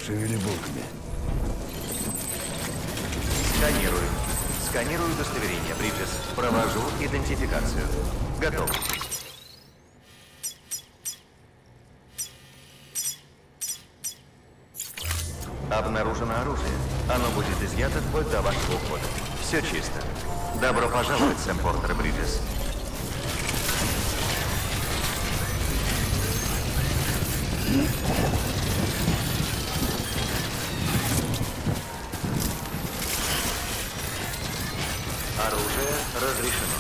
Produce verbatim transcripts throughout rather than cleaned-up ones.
Шевели булками. Сканирую. Сканирую удостоверение, Бриджес. Провожу идентификацию. Готов. Обнаружено оружие. Оно будет изъято вплоть до вашего ухода. Все чисто. Добро пожаловать, Сэм Портер Бриджес. Оружие разрешено.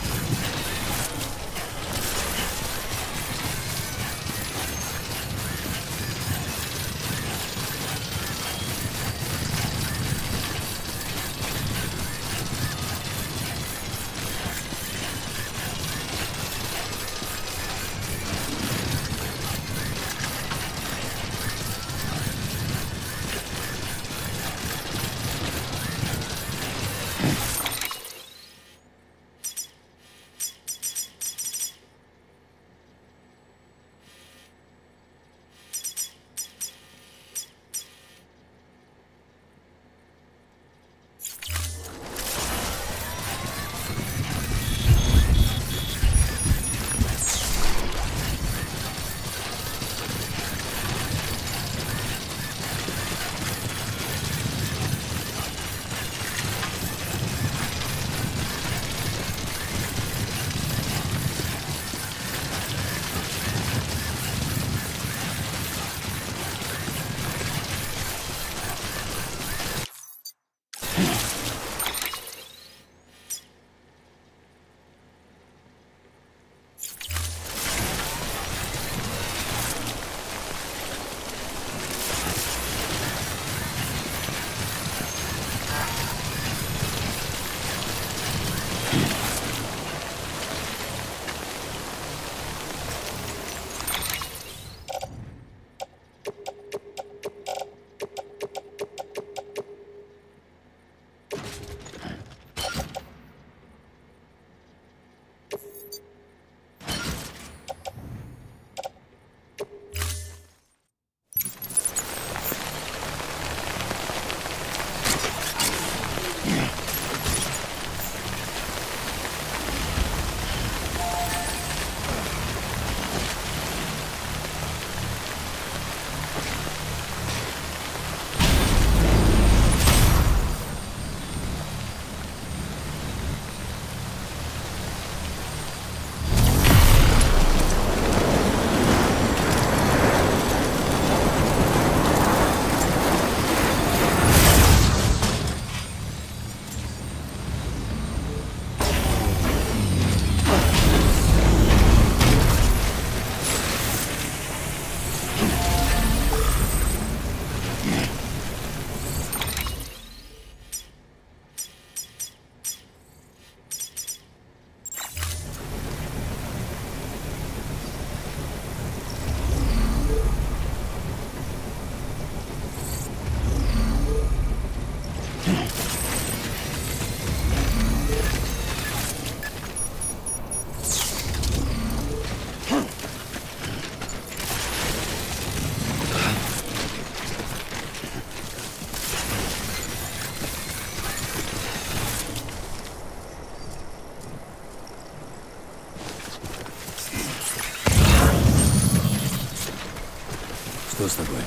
Что с тобой?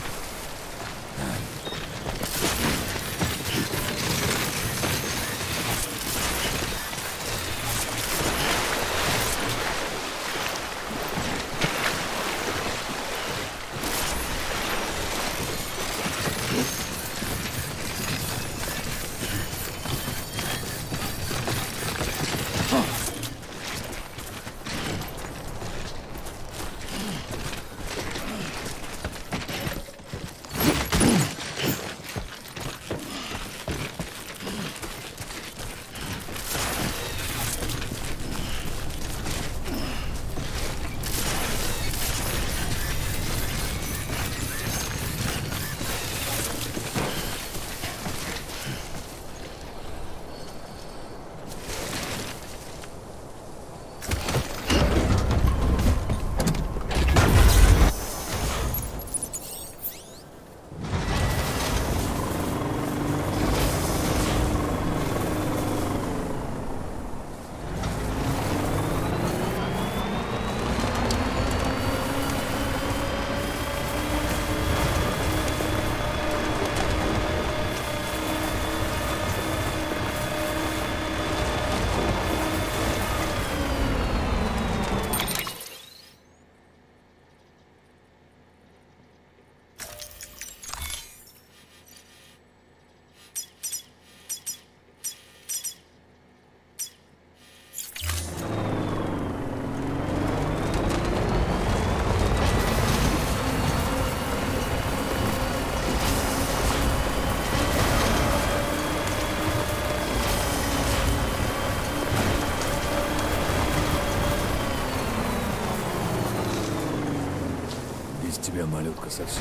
тебя, малютка, совсем.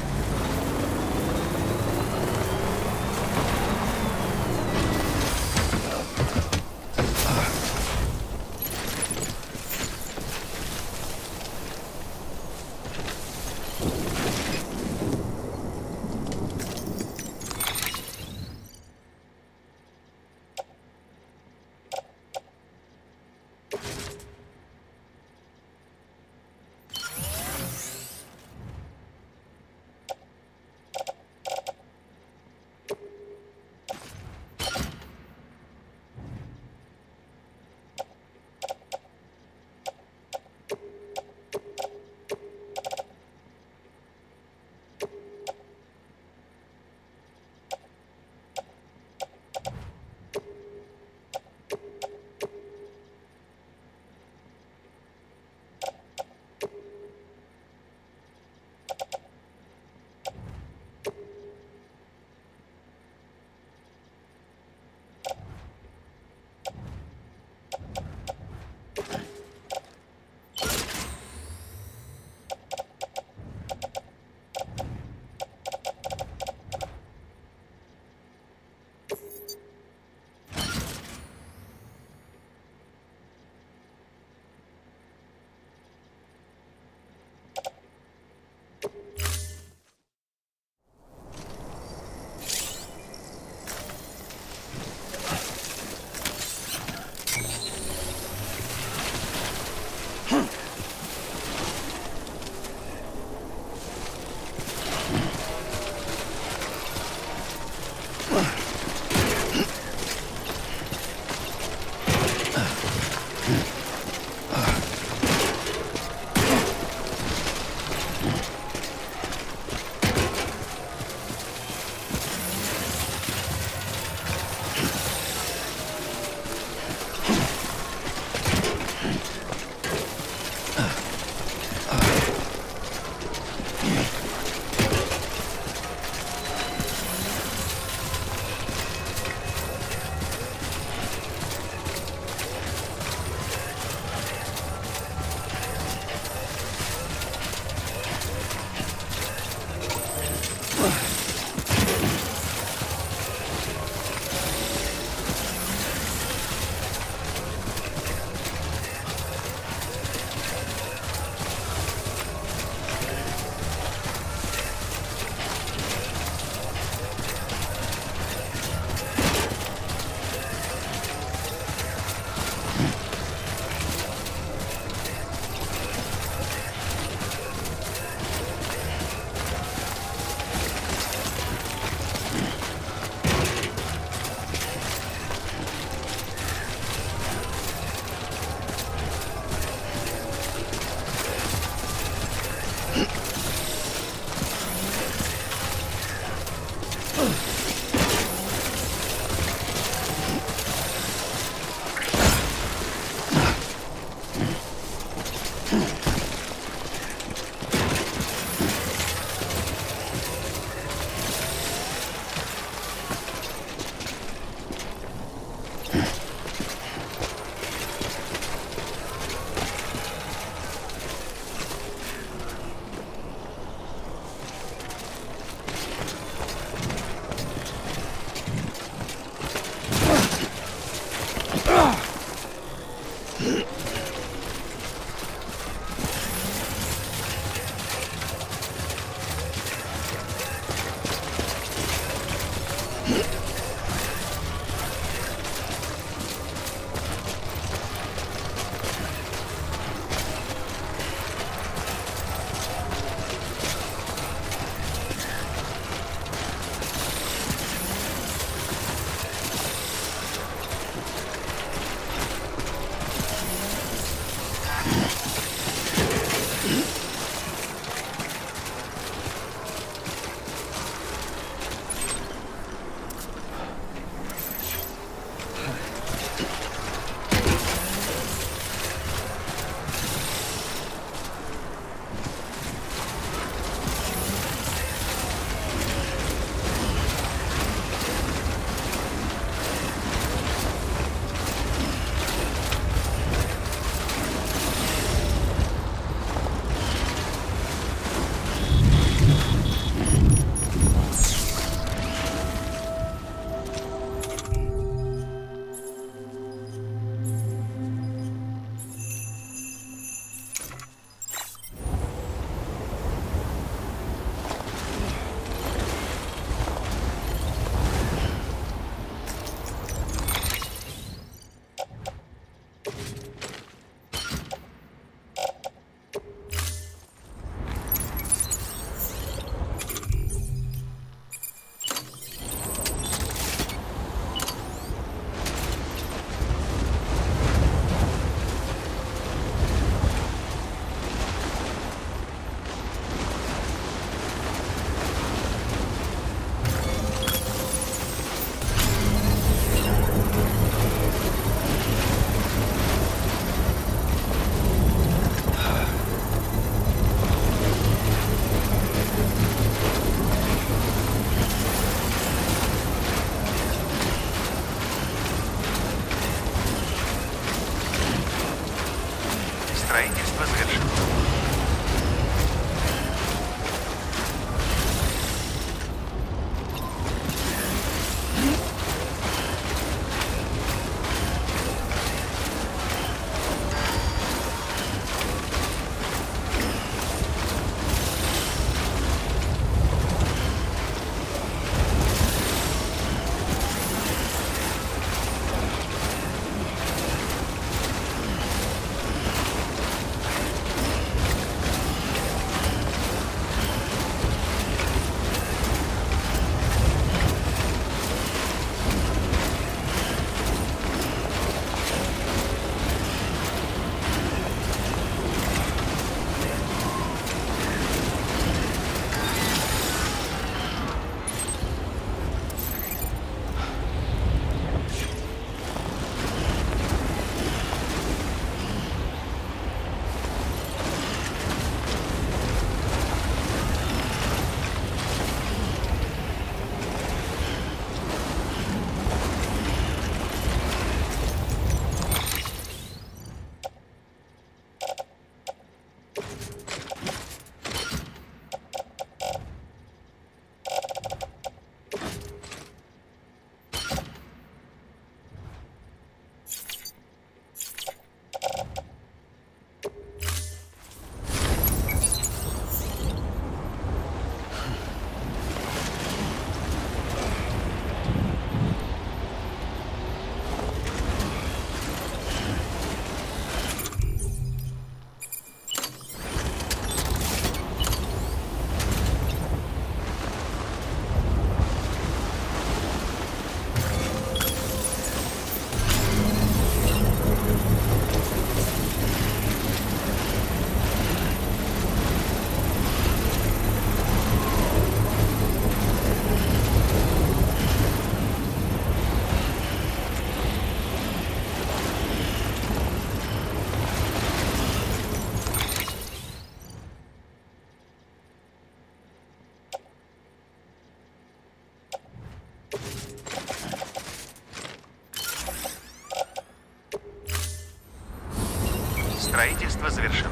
Строительство завершено.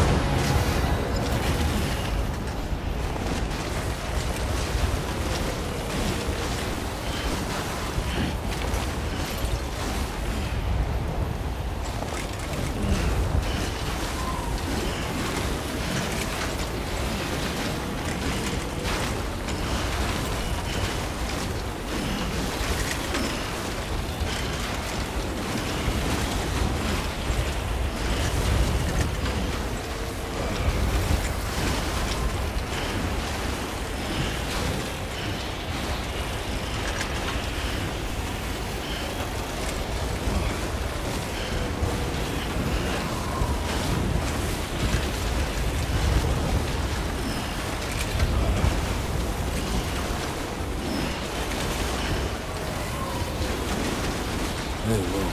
Эй, Лоу.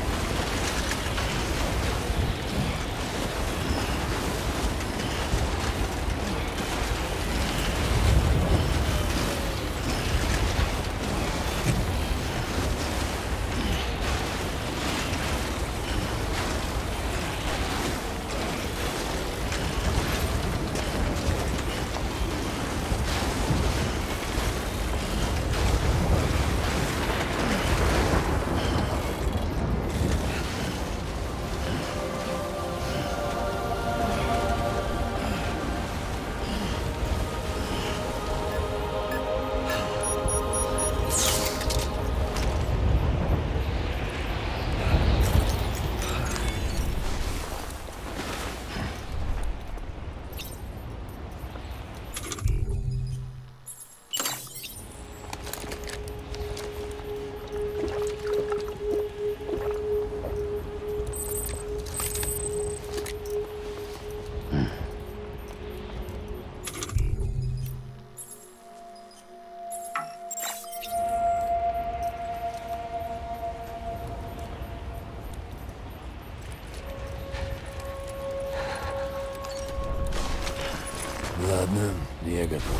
Ладно, я готов.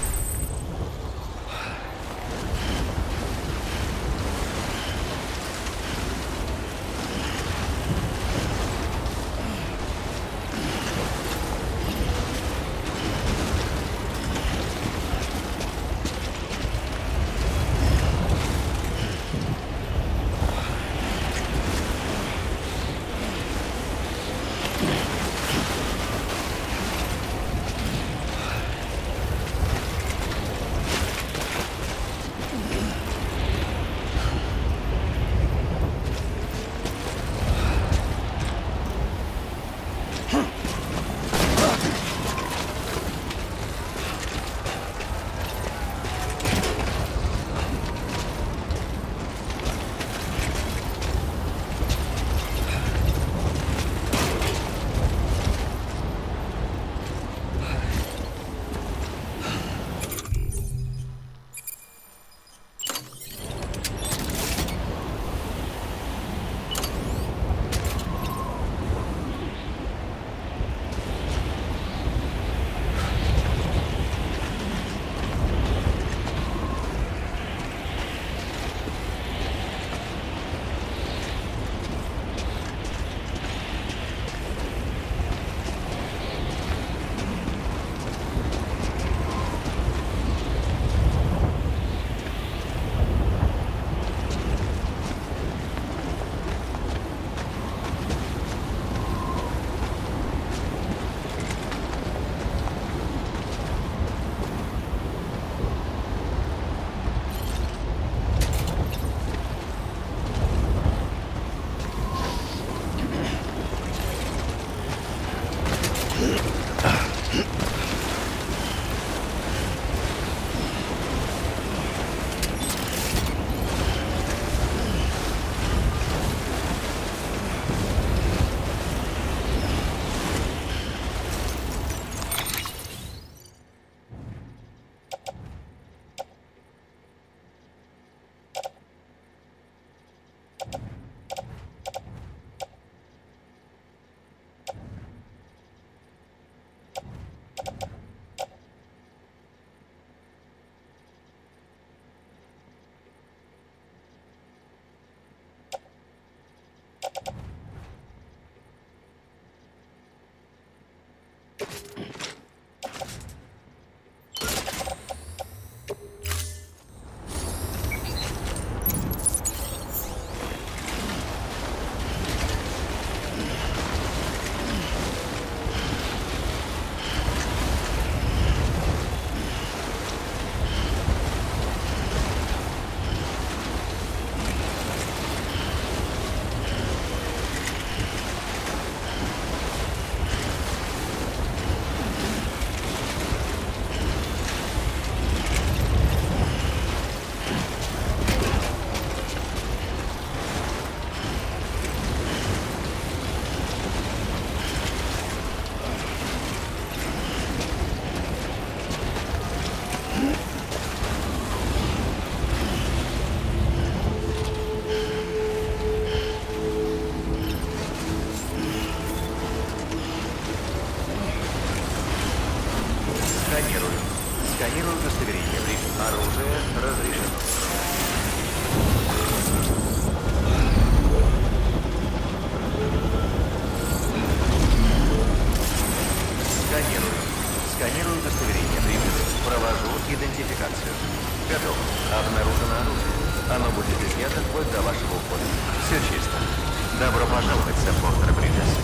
будет изъята вплоть до вашего ухода. Все чисто. Добро пожаловать, сэм Портер Бриджес.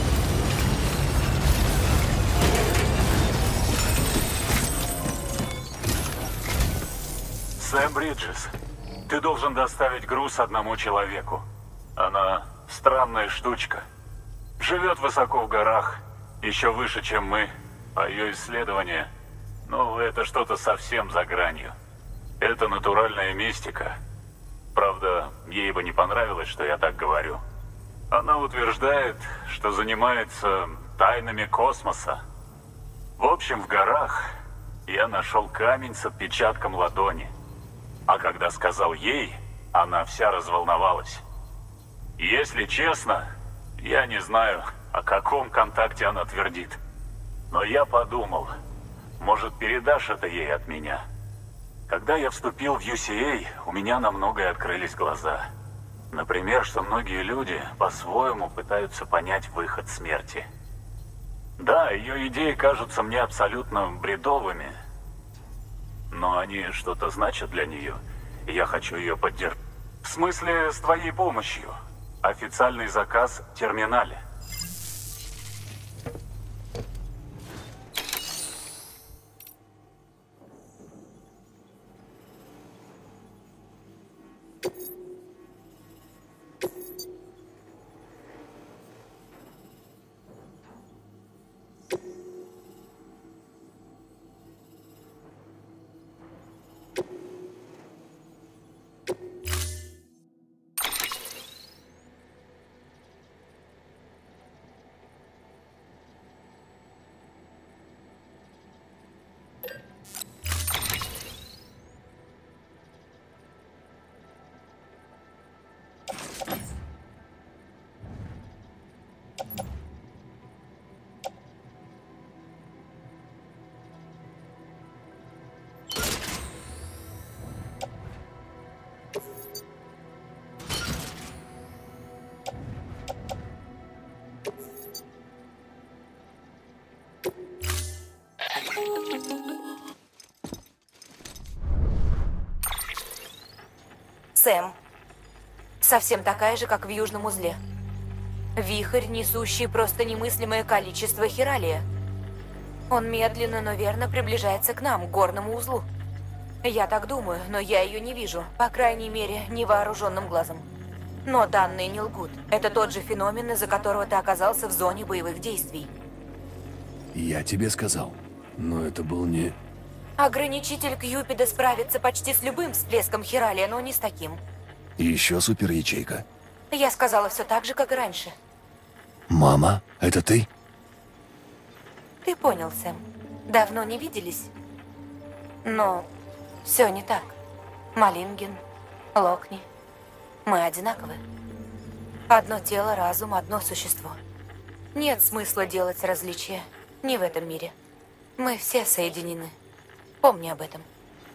Сэм Бриджес, ты должен доставить груз одному человеку. Она странная штучка. Живет высоко в горах, еще выше, чем мы. А ее исследование, ну, это что-то совсем за гранью. Это натуральная мистика. Правда, ей бы не понравилось, что я так говорю. Она утверждает, что занимается тайнами космоса. В общем, в горах я нашел камень с отпечатком ладони. А когда сказал ей, она вся разволновалась. Если честно, я не знаю, о каком контакте она твердит. Но я подумал, может, передашь это ей от меня? Когда я вступил в ю си эй, у меня на многое открылись глаза. Например, что многие люди по-своему пытаются понять выход смерти. Да, ее идеи кажутся мне абсолютно бредовыми, но они что-то значат для нее, и я хочу ее поддержать. В смысле, с твоей помощью. Официальный заказ в терминале. Сэм. Совсем такая же, как в Южном узле. Вихрь, несущий просто немыслимое количество хиралия. Он медленно, но верно приближается к нам, к горному узлу. Я так думаю, но я ее не вижу. По крайней мере, невооруженным глазом. Но данные не лгут. Это тот же феномен, из-за которого ты оказался в зоне боевых действий. Я тебе сказал, но это был не... Ограничитель Кьюпида справится почти с любым всплеском хиралия, но не с таким. И еще суперячейка. Я сказала все так же, как и раньше. Мама, это ты? Ты понял, Сэм. Давно не виделись. Но все не так. Малинген, Локни. Мы одинаковы. Одно тело, разум, одно существо. Нет смысла делать различия. Не в этом мире. Мы все соединены. Помни об этом.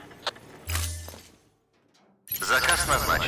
Заказ назначен.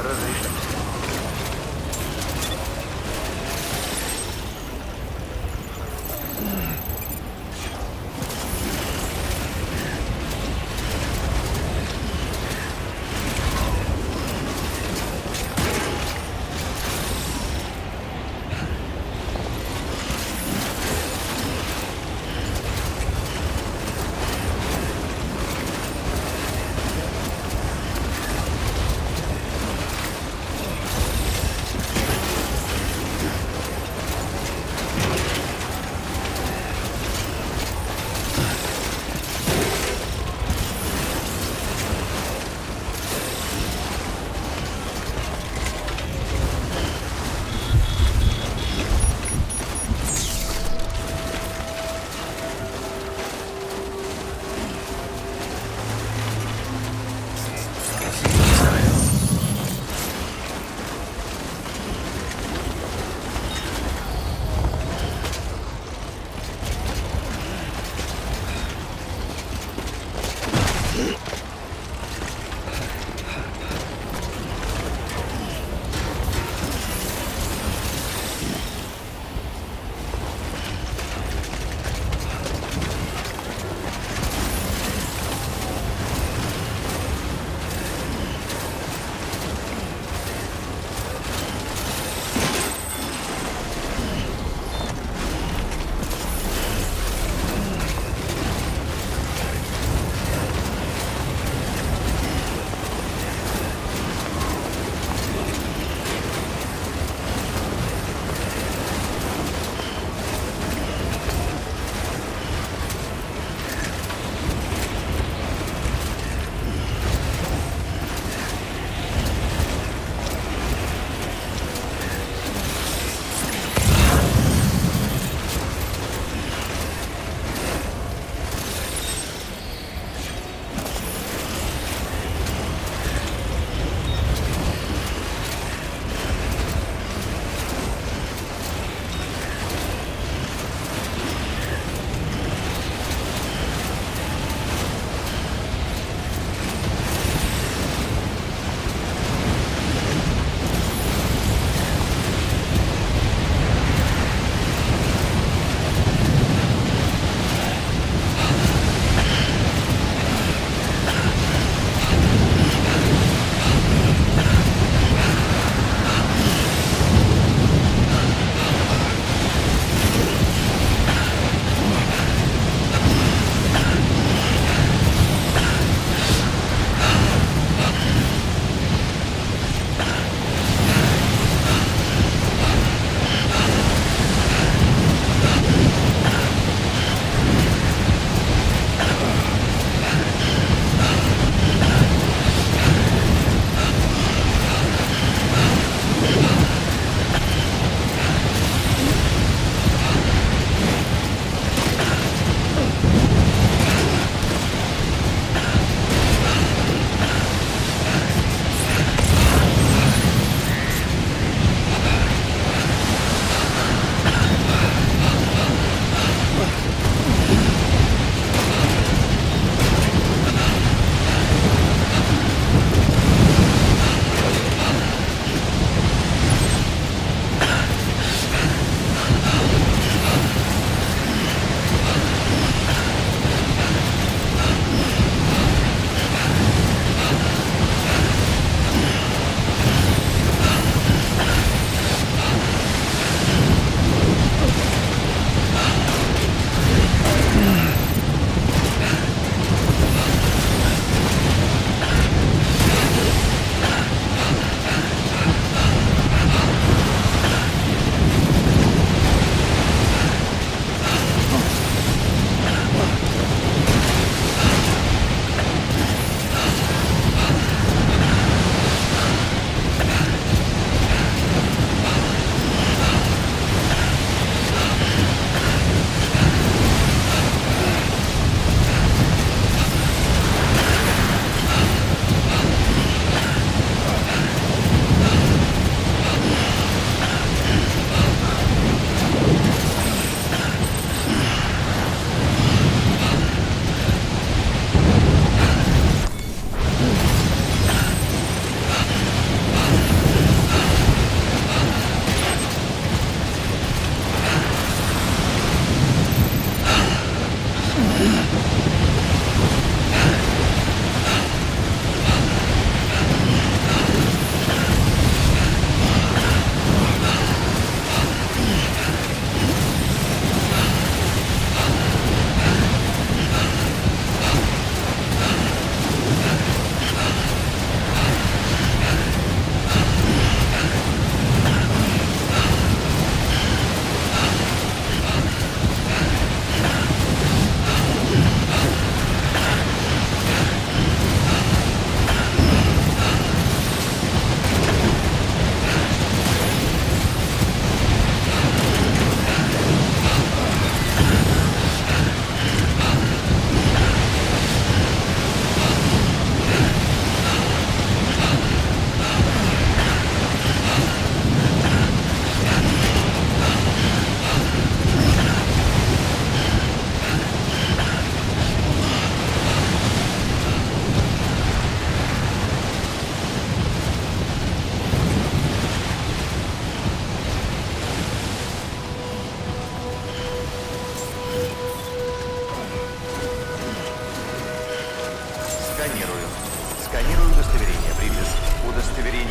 разрешимся.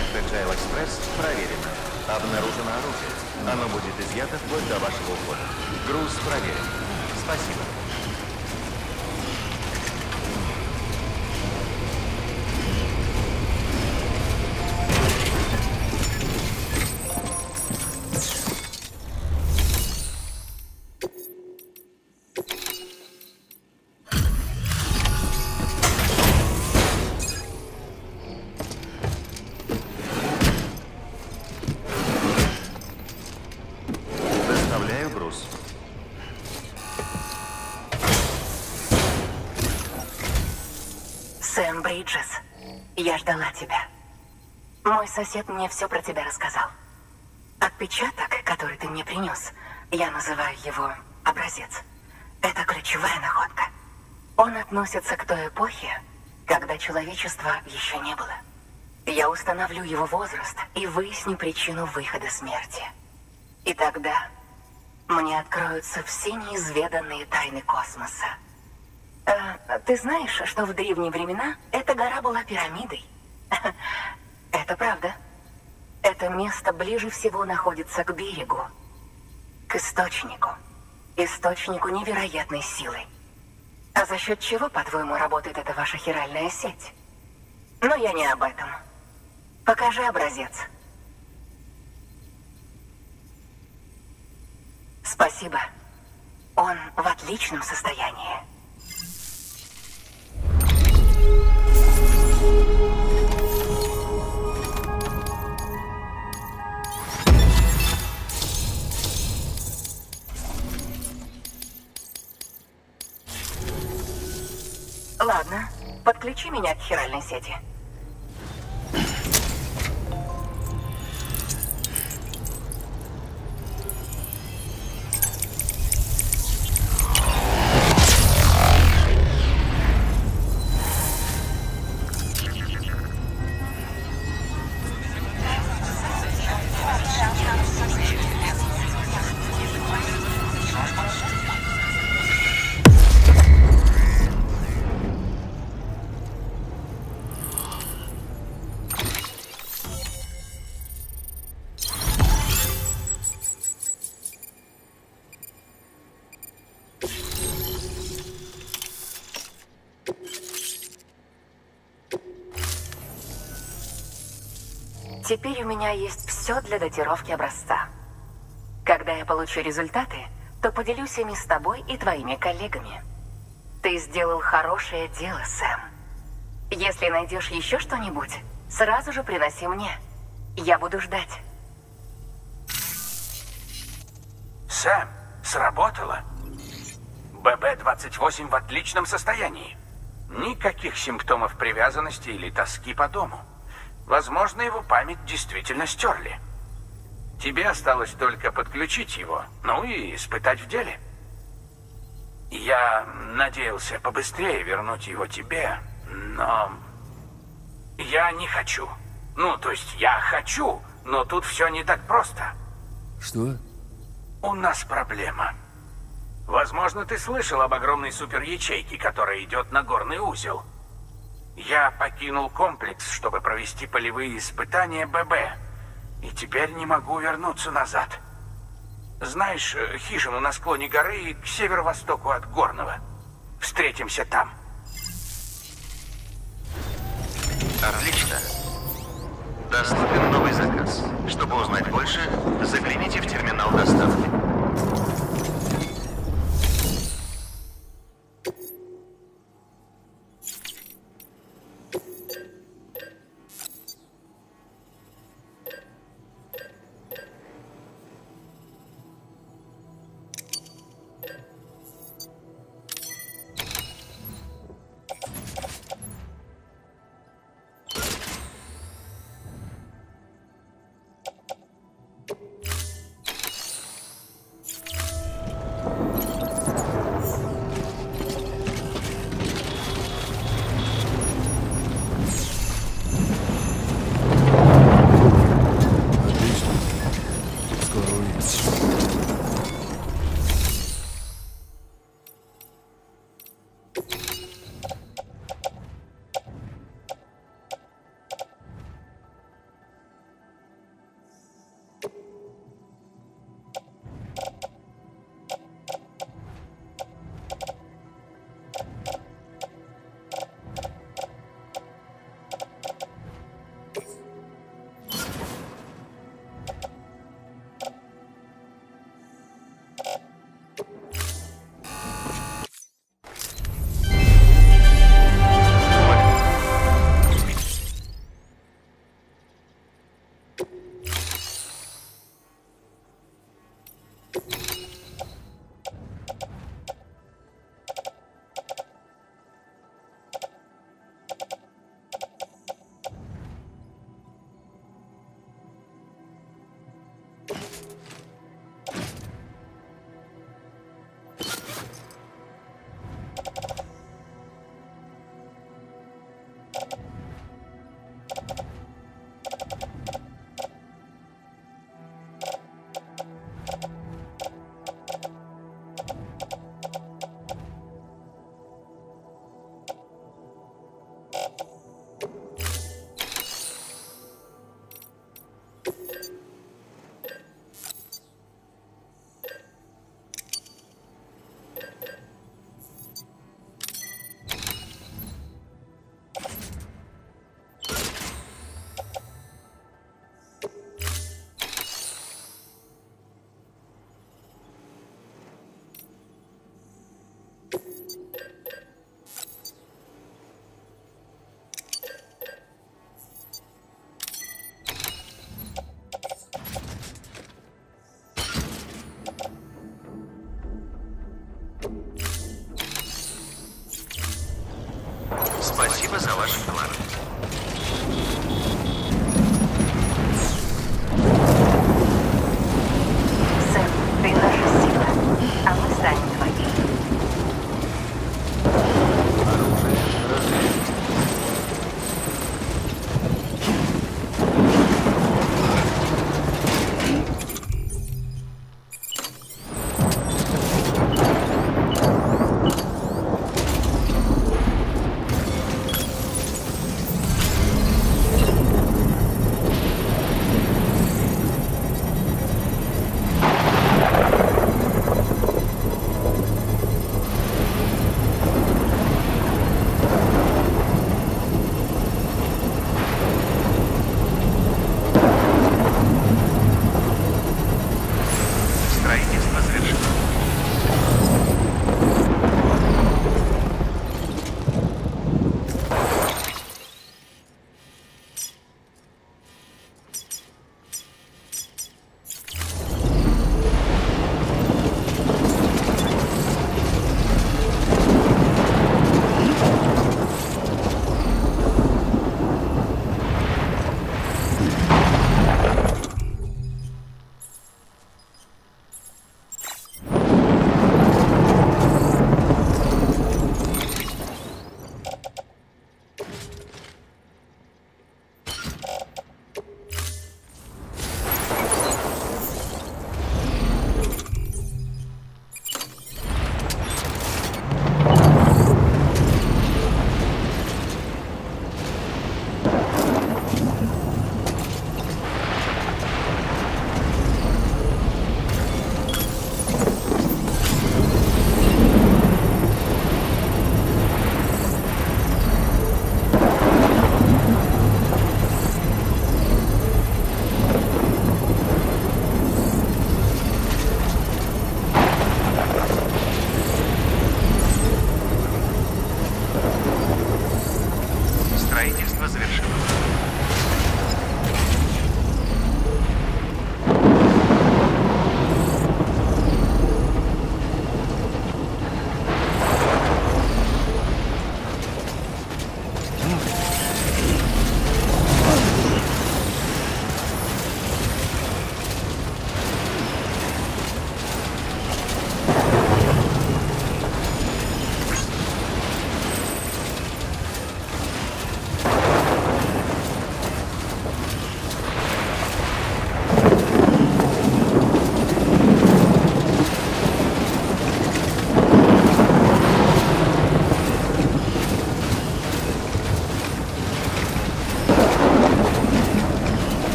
Сообщение Fragile Express проверено. Обнаружено оружие. Оно будет изъято вплоть до вашего ухода. Груз проверен. Спасибо. Сэм Бриджес, я ждала тебя. Мой сосед мне все про тебя рассказал. Отпечаток, который ты мне принес, я называю его образец. Это ключевая находка. Он относится к той эпохе, когда человечества еще не было. Я установлю его возраст и выясню причину выхода смерти. И тогда мне откроются все неизведанные тайны космоса. Э, ты знаешь, что в древние времена эта гора была пирамидой? Это правда. Это место ближе всего находится к берегу, к источнику. Источнику невероятной силы. А за счет чего, по-твоему, работает эта ваша хиральная сеть? Но я не об этом. Покажи образец. Спасибо. Он в отличном состоянии. Ладно, подключи меня к хиральной сети. Теперь у меня есть все для датировки образца. Когда я получу результаты, то поделюсь ими с тобой и твоими коллегами. Ты сделал хорошее дело, Сэм. Если найдешь еще что-нибудь, сразу же приноси мне. Я буду ждать. Сэм, сработало. бэ бэ двадцать восемь в отличном состоянии. Никаких симптомов привязанности или тоски по дому. Возможно, его память действительно стерли. Тебе осталось только подключить его, ну и испытать в деле. Я надеялся побыстрее вернуть его тебе, но я не хочу. Ну, то есть я хочу, но тут все не так просто. Что? У нас проблема. Возможно, ты слышал об огромной суперячейке, которая идет на горный узел. Я покинул комплекс, чтобы провести полевые испытания бэ бэ. И теперь не могу вернуться назад. Знаешь, хижину на склоне горы к северо-востоку от Горного. Встретимся там. Отлично. Доступен новый заказ. Чтобы узнать больше, загляните в терминал доставки.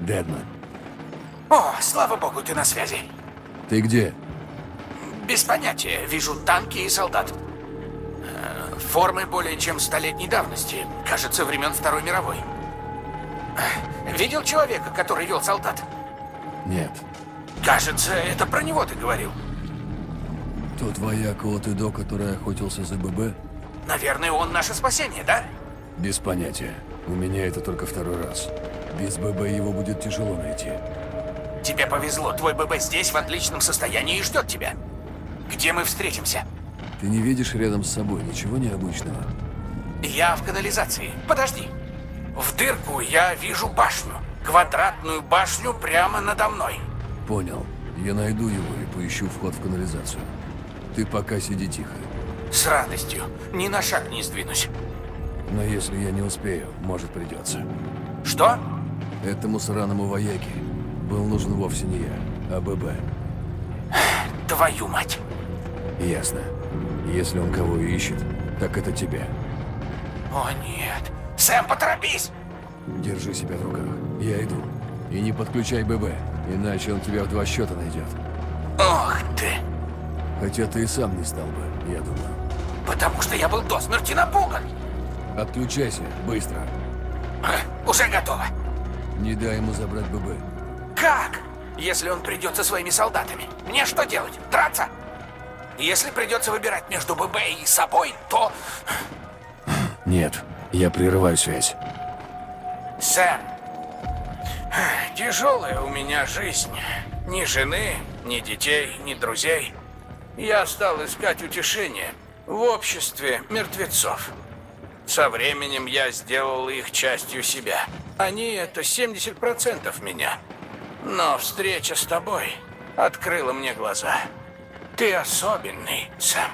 Дедман. О, слава богу, ты на связи. Ты где? Без понятия. Вижу танки и солдат. Э, Формы более чем столетней давности. Кажется, времен Второй мировой. Э, Видел человека, который вел солдат? Нет. Кажется, это про него ты говорил. Тот вояка от Идо, который охотился за ББ? Наверное, он наше спасение, да? Без понятия. У меня это только второй раз. Без ББ его будет тяжело найти. Тебе повезло. Твой ББ здесь в отличном состоянии и ждет тебя. Где мы встретимся? Ты не видишь рядом с собой ничего необычного? Я в канализации. Подожди. В дырку я вижу башню. Квадратную башню прямо надо мной. Понял. Я найду его и поищу вход в канализацию. Ты пока сиди тихо. С радостью. Ни на шаг не сдвинусь. Но если я не успею, может придется. Что? Этому сраному вояке был нужен вовсе не я, а ББ. Твою мать. Ясно. Если он кого и ищет, так это тебя. О нет. Сэм, поторопись! Держи себя в руках. Я иду. И не подключай ББ, иначе он тебя в два счета найдет. Ох ты! Хотя ты и сам не стал бы, я думаю. Потому что я был до смерти напуган. Отключайся, быстро. Уже готово. Не дай ему забрать ББ. Как? Если он придет со своими солдатами, мне что делать? Драться? Если придется выбирать между ББ и собой, то... Нет, я прерываю связь. Сэм, тяжелая у меня жизнь. Ни жены, ни детей, ни друзей. Я стал искать утешение в обществе мертвецов. Со временем я сделал их частью себя. Они — это семьдесят процентов меня. Но встреча с тобой открыла мне глаза. Ты особенный, Сэм.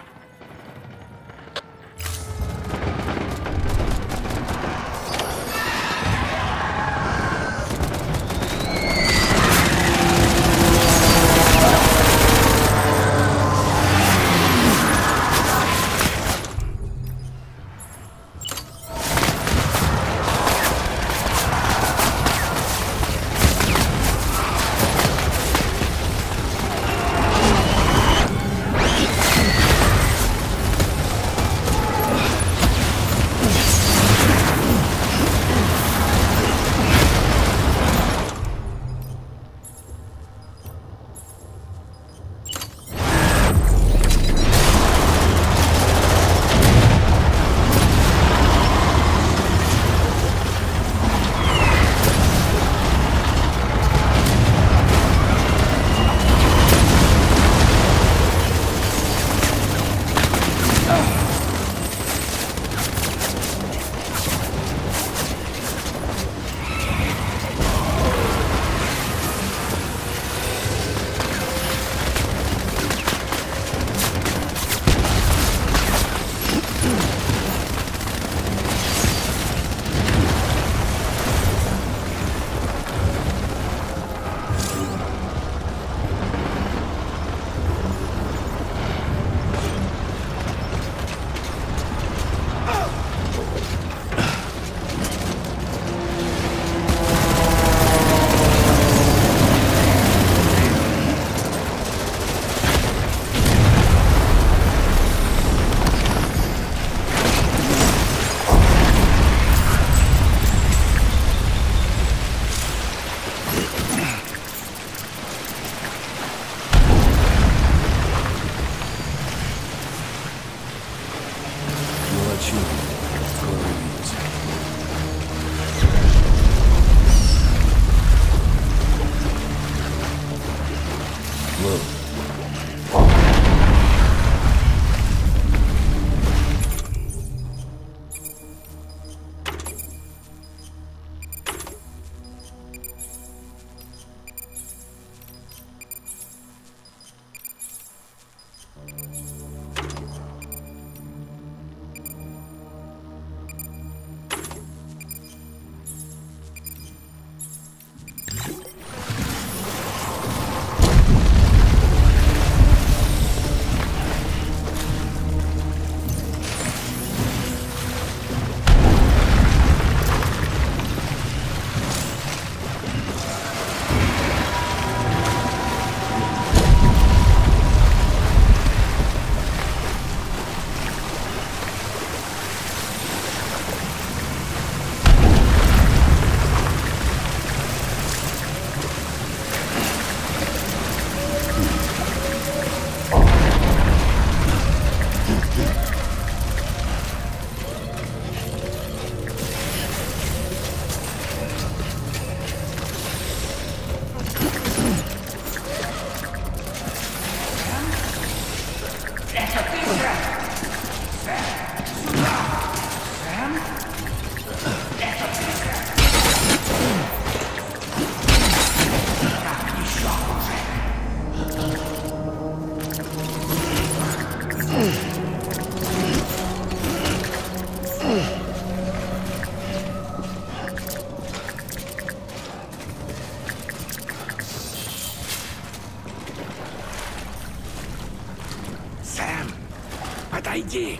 Сэм, подойди.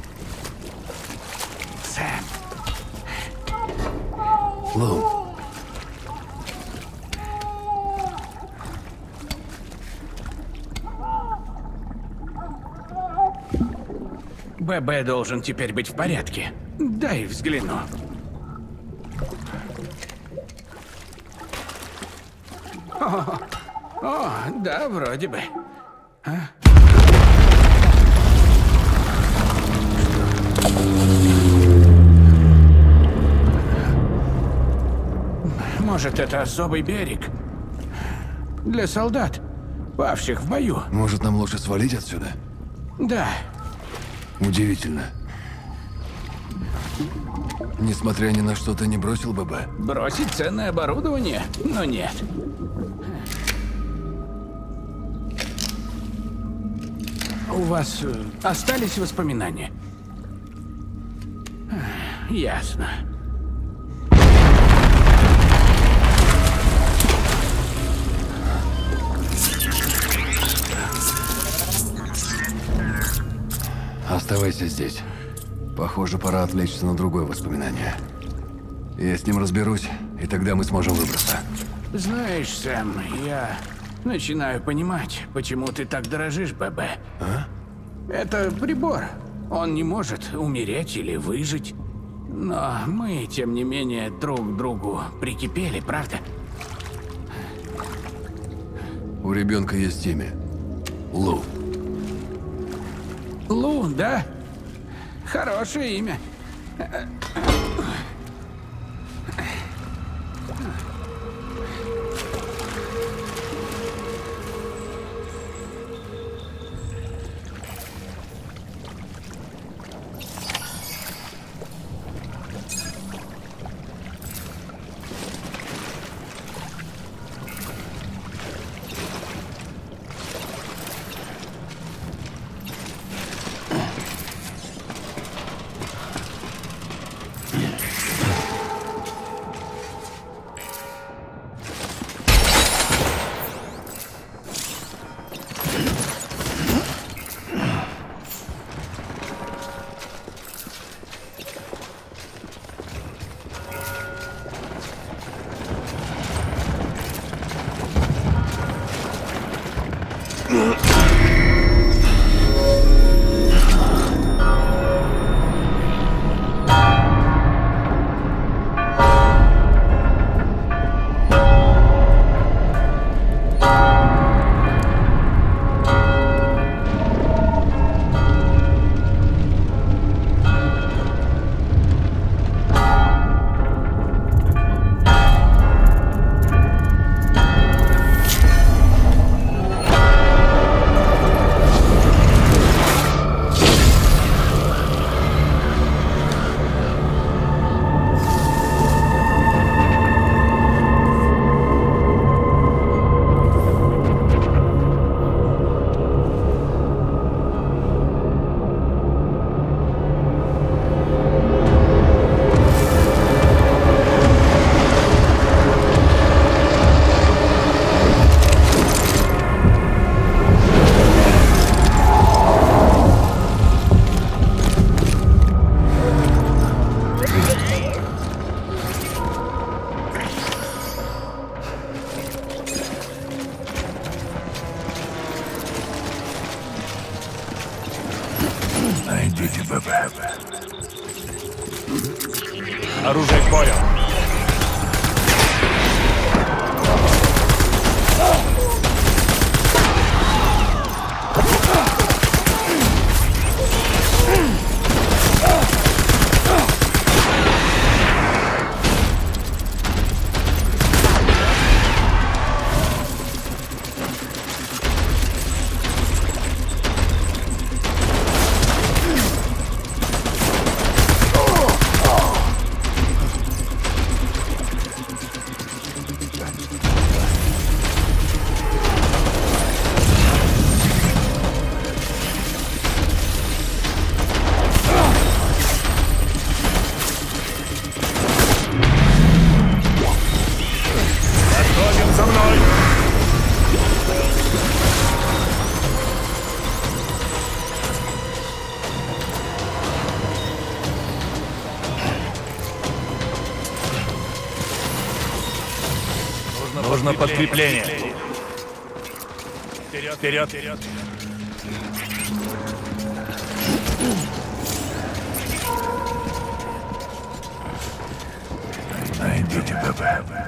Сэм. Лу, ББ должен теперь быть в порядке. Дай взгляну. О, о, да, вроде бы. А? Может, это особый берег? Для солдат, павших в бою. может, нам лучше свалить отсюда? Да. Удивительно. Несмотря ни на что, ты не бросил ББ? Бросить ценное оборудование? Но нет. У вас э, остались воспоминания? Ясно. Оставайся здесь. Похоже, пора отвлечься на другое воспоминание. Я с ним разберусь, и тогда мы сможем выбраться. Знаешь, Сэм, я начинаю понимать, почему ты так дорожишь ББ. А? Это прибор. Он не может умереть или выжить. Но мы, тем не менее, друг к другу прикипели, правда? У ребенка есть имя. Лу. Лу, да? Хорошее имя. Найдите ББ. Оружие к бою. Нужно подкрепление. Вперед, вперед, вперед. Найдите ББ.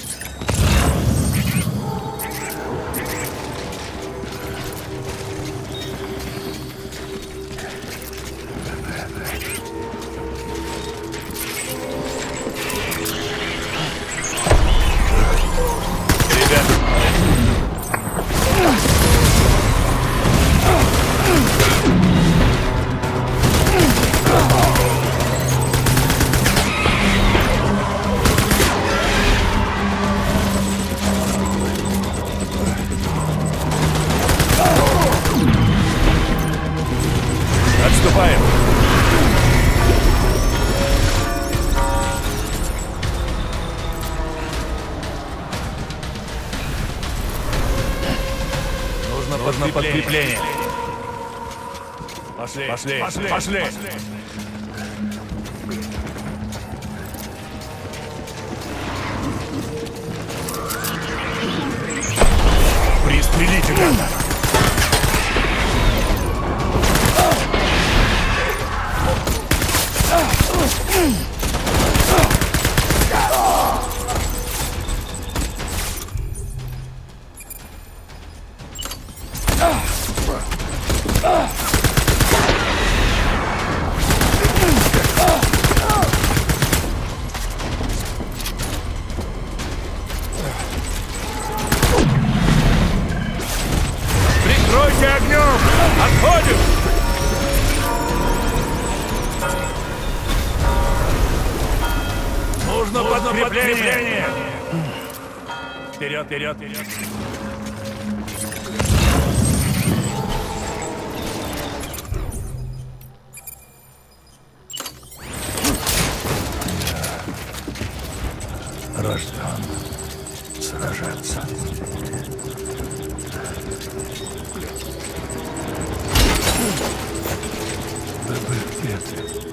Отступаем. Нужно, Нужно подкрепление. Пошли, пошли, пошли, пошли. Пристрелите, гада. Прикройте огнем! Отходим! Нужно подкрепление! Вперед, вперед, вперед! Рожден сражаться. ББ, где ты?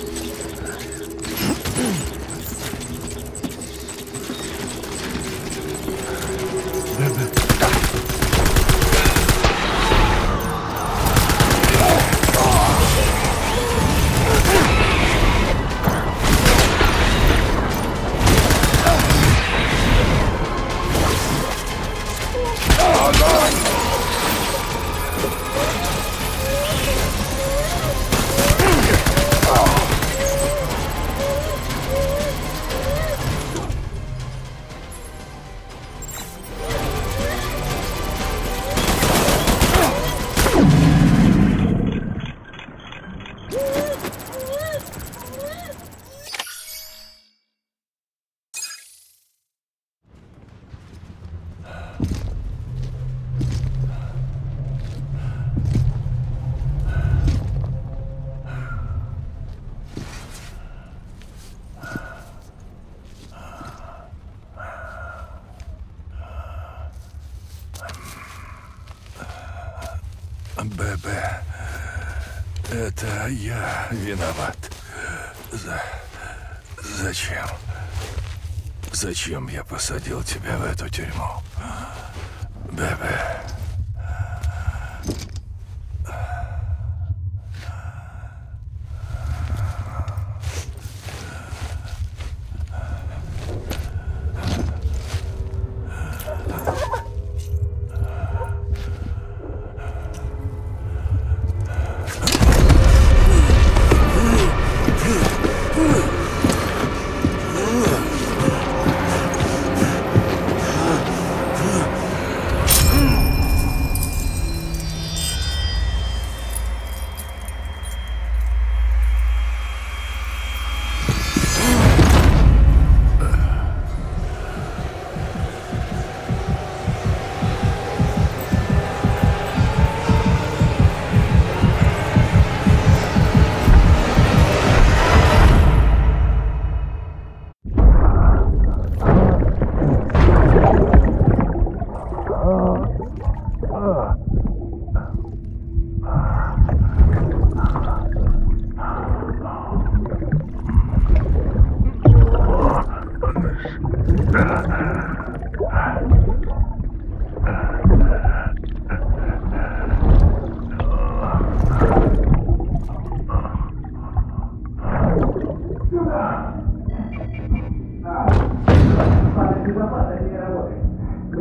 ББ, это я виноват. За... Зачем? Зачем я посадил тебя в эту тюрьму? ББ.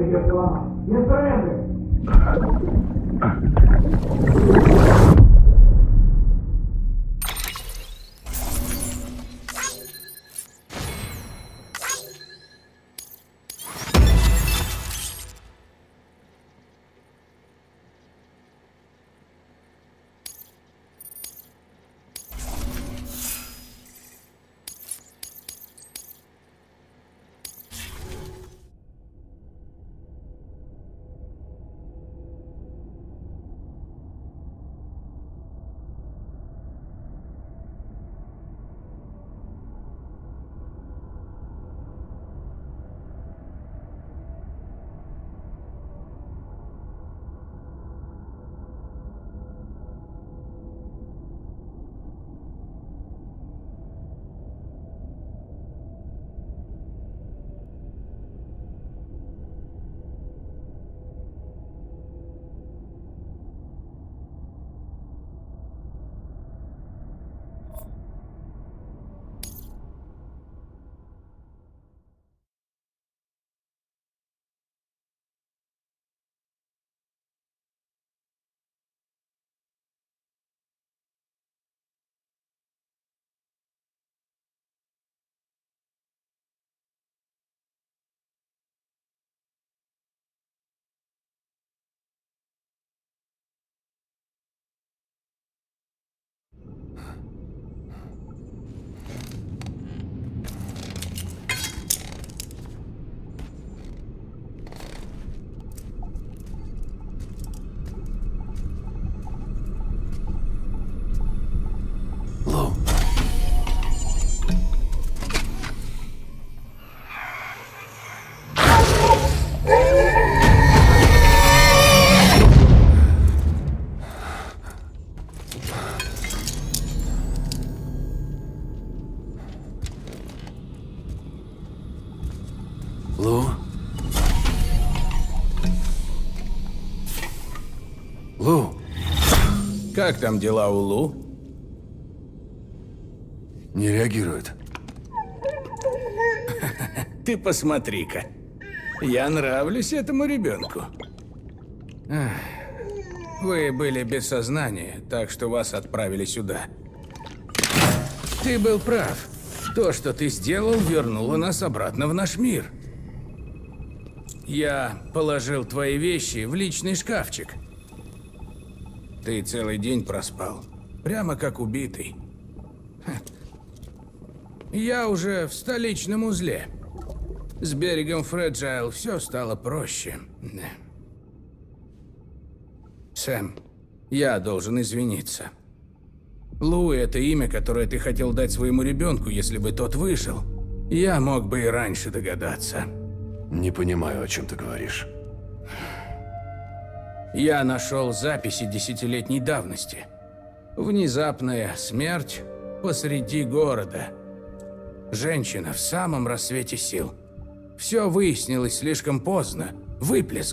Лу? Лу? Как там дела у Лу? Не реагирует. Ты посмотри-ка. Я нравлюсь этому ребенку. Ах, вы были без сознания, так что вас отправили сюда. Ты был прав. То, что ты сделал, вернуло нас обратно в наш мир. Я положил твои вещи в личный шкафчик. Ты целый день проспал. Прямо как убитый. Я уже в столичном узле. С берегом Фреджайл все стало проще. Сэм, я должен извиниться. Лу — это имя, которое ты хотел дать своему ребенку, если бы тот выжил. Я мог бы и раньше догадаться. Не понимаю, о чем ты говоришь. Я нашел записи десятилетней давности. Внезапная смерть посреди города. Женщина в самом рассвете сил. Все выяснилось слишком поздно. Выплеск.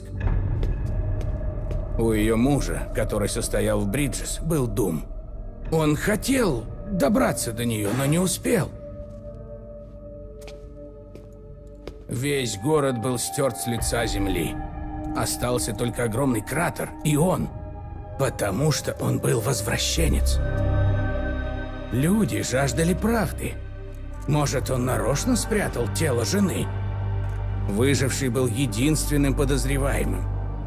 У ее мужа, который состоял в Бриджес, был Дум. Он хотел добраться до нее, но не успел. Весь город был стерт с лица земли. Остался только огромный кратер, и он. Потому что он был возвращенец. Люди жаждали правды. Может, он нарочно спрятал тело жены? Выживший был единственным подозреваемым.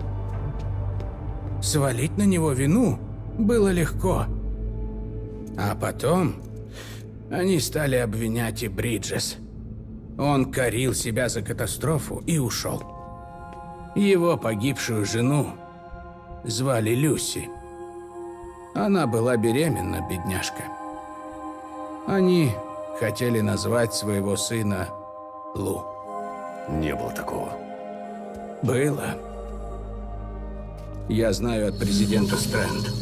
Свалить на него вину было легко. А потом они стали обвинять и Бриджес. Он корил себя за катастрофу и ушел. Его погибшую жену звали Люси. Она была беременна, бедняжка. Они хотели назвать своего сына Лу. Не было такого. Было. Я знаю от президента Стрэнд.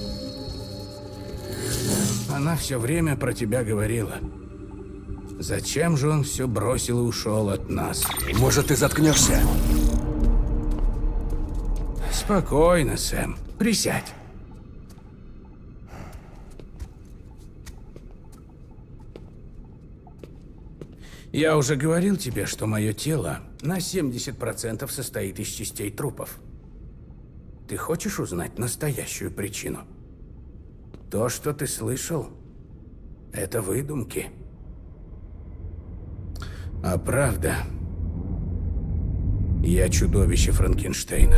Она все время про тебя говорила. Зачем же он все бросил и ушел от нас? Может, ты заткнешься? Спокойно, Сэм. Присядь. Я уже говорил тебе, что мое тело на семьдесят процентов состоит из частей трупов. Ты хочешь узнать настоящую причину? То, что ты слышал, это выдумки. А правда, я чудовище Франкенштейна.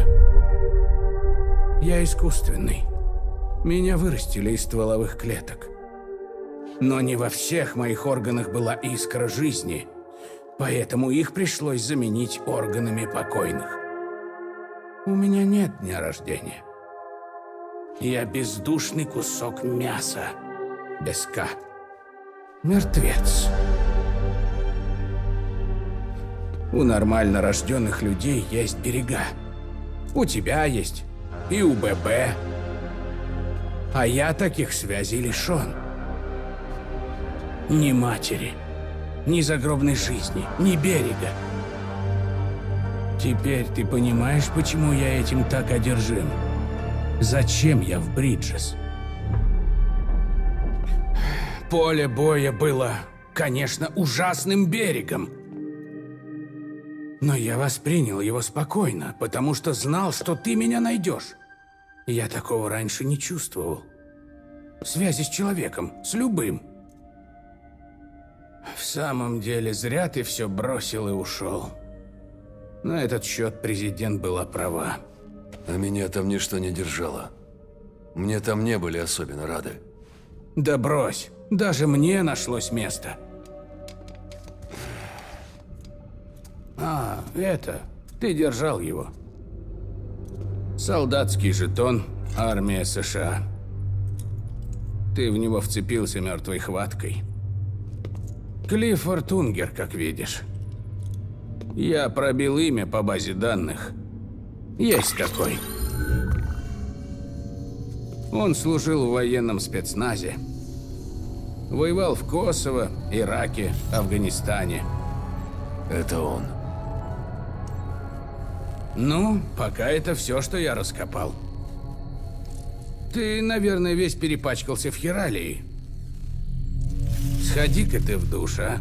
Я искусственный. Меня вырастили из стволовых клеток. Но не во всех моих органах была искра жизни, поэтому их пришлось заменить органами покойных. У меня нет дня рождения. Я бездушный кусок мяса. Без «К». Мертвец. У нормально рожденных людей есть берега. У тебя есть, и у ББ. А я таких связей лишен. Ни матери, ни загробной жизни, ни берега. Теперь ты понимаешь, почему я этим так одержим? Зачем я в Бриджес? Поле боя было, конечно, ужасным берегом. Но я воспринял его спокойно, потому что знал, что ты меня найдешь. Я такого раньше не чувствовал. Связи с человеком, с любым. В самом деле, зря ты все бросил и ушел. На этот счет президент была права. А меня там ничто не держало. Мне там не были особенно рады. Да брось, даже мне нашлось место. А, это, ты держал его. Солдатский жетон, армия США. Ты в него вцепился мертвой хваткой. Клиффорд Унгер, как видишь. Я пробил имя по базе данных. Есть такой. Он служил в военном спецназе. Воевал в Косово, Ираке, Афганистане. Это он. Ну, пока это все, что я раскопал. Ты, наверное, весь перепачкался в хиралии. Сходи-ка ты в душ, а?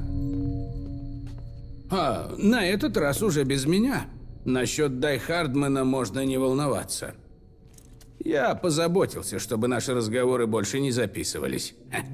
А, на этот раз уже без меня. Насчет Дай Хардмана можно не волноваться. Я позаботился, чтобы наши разговоры больше не записывались.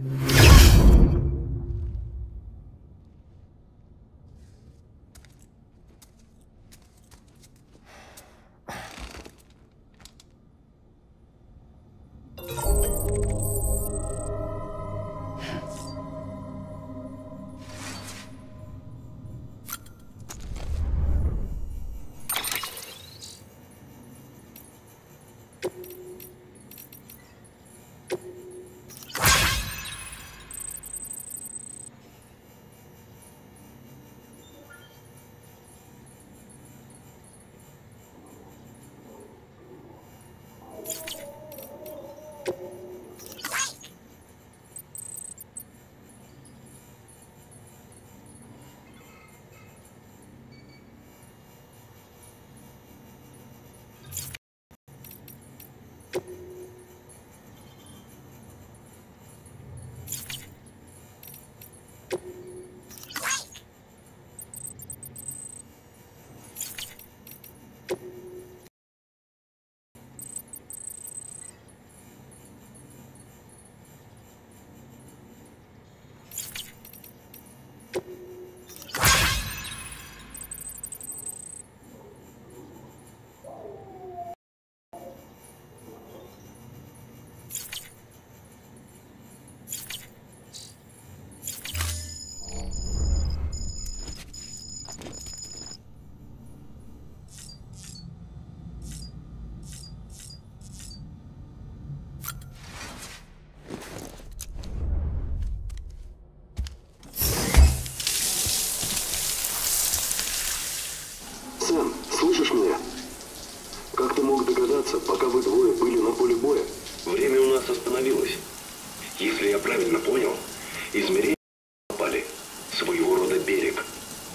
Пока вы двое были на поле боя, время у нас остановилось. Если я правильно понял, измерения попали. Своего рода берег.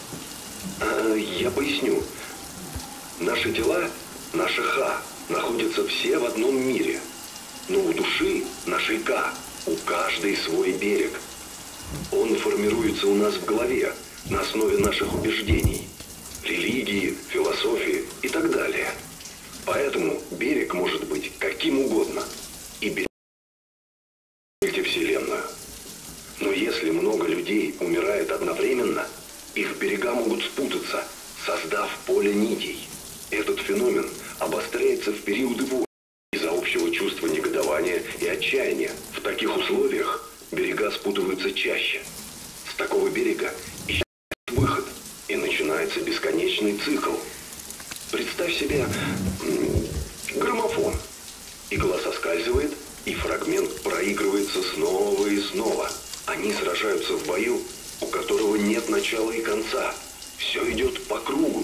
А, я поясню. Наши тела, наша Ха, находятся все в одном мире. Но у души, нашей Ка, у каждой свой берег. Он формируется у нас в голове, на основе наших убеждений, религии, философии и так далее. Поэтому берег может быть каким угодно и без мультивселенную. Но если много людей умирает одновременно, их берега могут спутаться, создав поле нитей. Этот феномен обостряется в периоды войн из-за общего чувства негодования и отчаяния. В таких условиях берега спутываются чаще. С такого берега исчезает выход, и начинается бесконечный цикл. Представь себе граммофон. Игла соскальзывает, и фрагмент проигрывается снова и снова. Они сражаются в бою, у которого нет начала и конца. Все идет по кругу.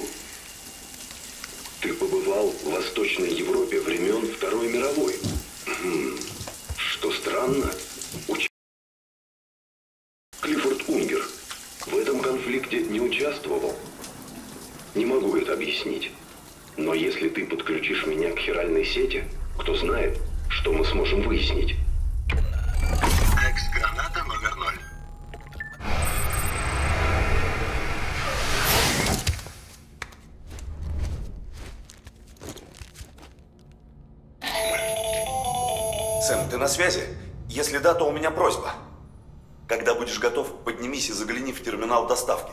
Ты побывал в Восточной Европе времен Второй мировой. Что странно, уч... Клиффорд Унгер в этом конфликте не участвовал. Не могу это объяснить. Но если ты подключишь меня к хиральной сети, кто знает, что мы сможем выяснить. Экс-граната номер ноль. Сэм, ты на связи? Если да, то у меня просьба. Когда будешь готов, поднимись и загляни в терминал доставки.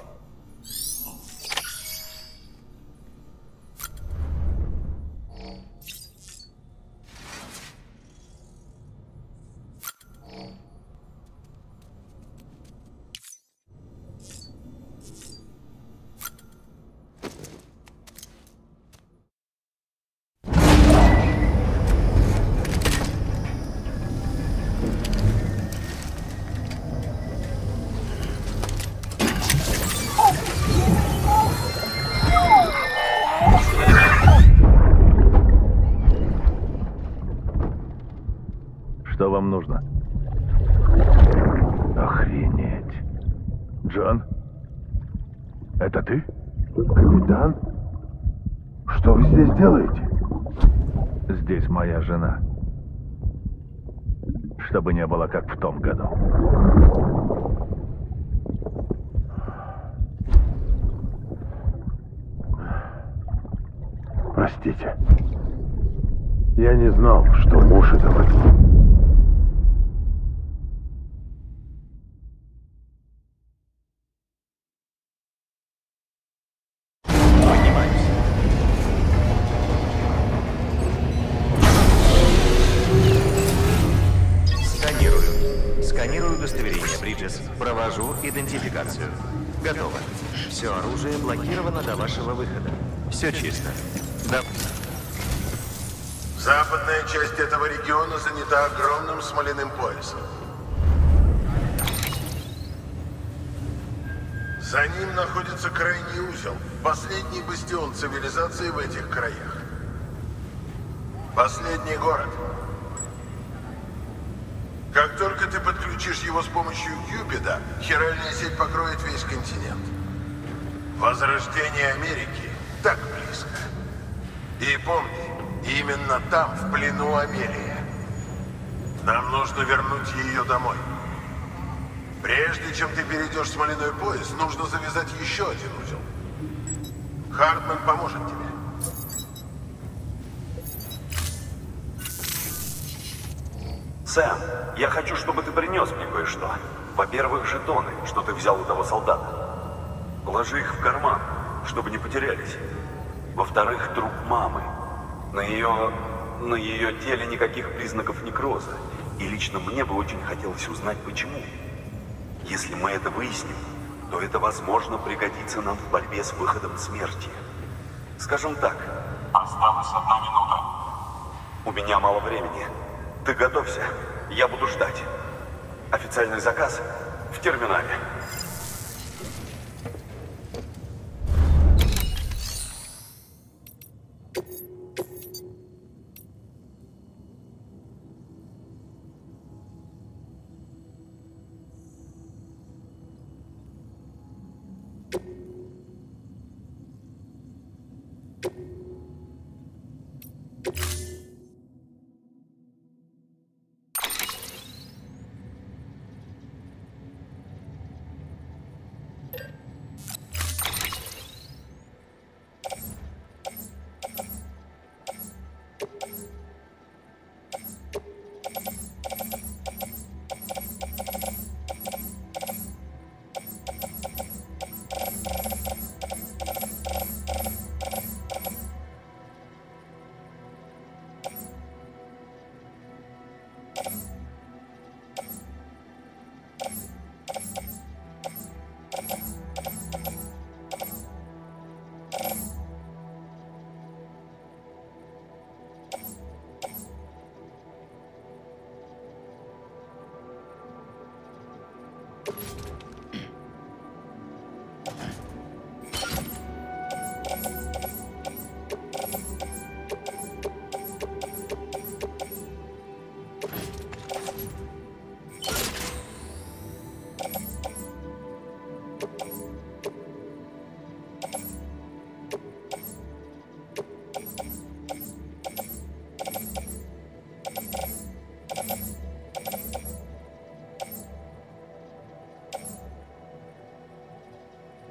Что вам нужно? Охренеть. Джон? Это ты? Капитан? Что вы здесь делаете? Здесь моя жена. Чтобы не было как в том году. Простите. Я не знал, что муж это вы. Провожу идентификацию. Готово. Все оружие блокировано до вашего выхода. Все чисто. Да. Западная часть этого региона занята огромным смоляным поясом. За ним находится крайний узел, последний бастион цивилизации в этих краях. Последний город. Как только ты подключишь его с помощью Юпида, хиральная сеть покроет весь континент. Возрождение Америки так близко. И помни, именно там, в плену Амелия. Нам нужно вернуть ее домой. Прежде чем ты перейдешь смоляной пояс, нужно завязать еще один узел. Хартман поможет тебе. Сэм, я хочу, чтобы ты принес мне кое-что. Во-первых, жетоны, что ты взял у того солдата. Положи их в карман, чтобы не потерялись. Во-вторых, труп мамы. На ее... на ее теле никаких признаков некроза. И лично мне бы очень хотелось узнать, почему. Если мы это выясним, то это, возможно, пригодится нам в борьбе с выходом смерти. Скажем так. Осталась одна минута. У меня мало времени. Ты готовься. Я буду ждать. Официальный заказ в терминале.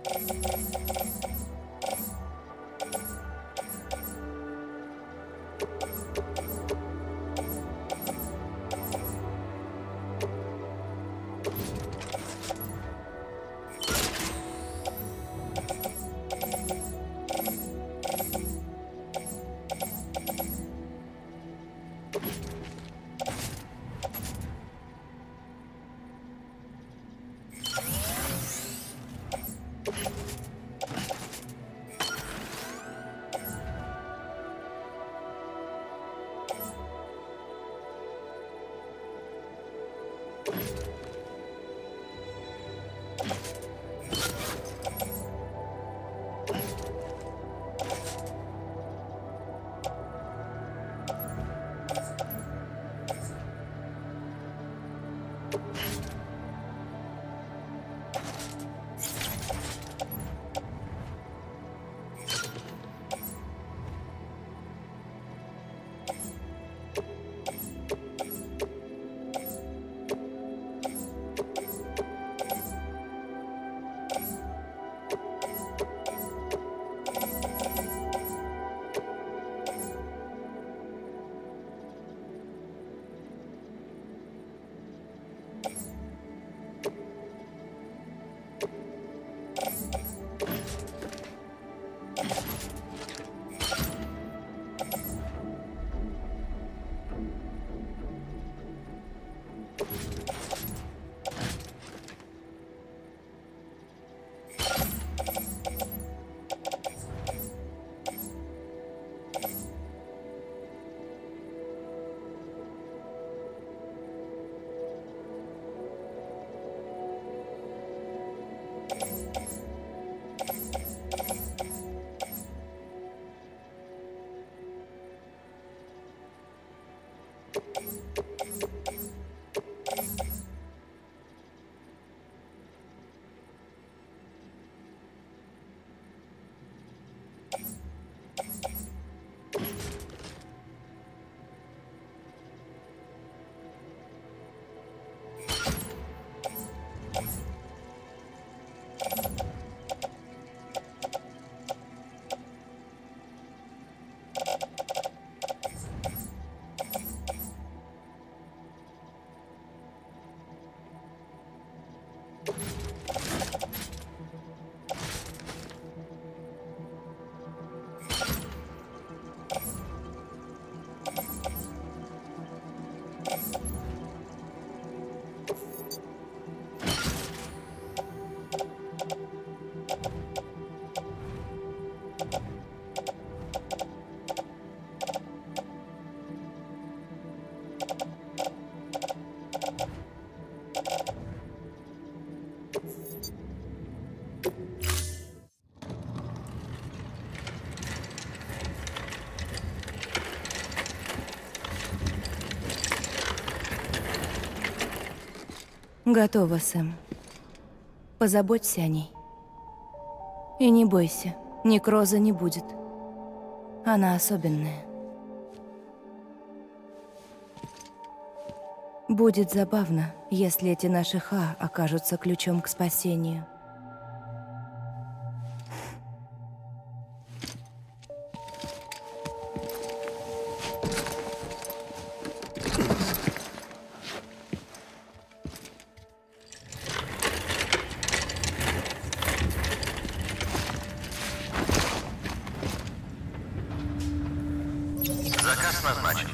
Готово, Сэм. Позаботься о ней. И не бойся, некроза не будет. Она особенная. Будет забавно, если эти наши Ха окажутся ключом к спасению. Заказ назначен.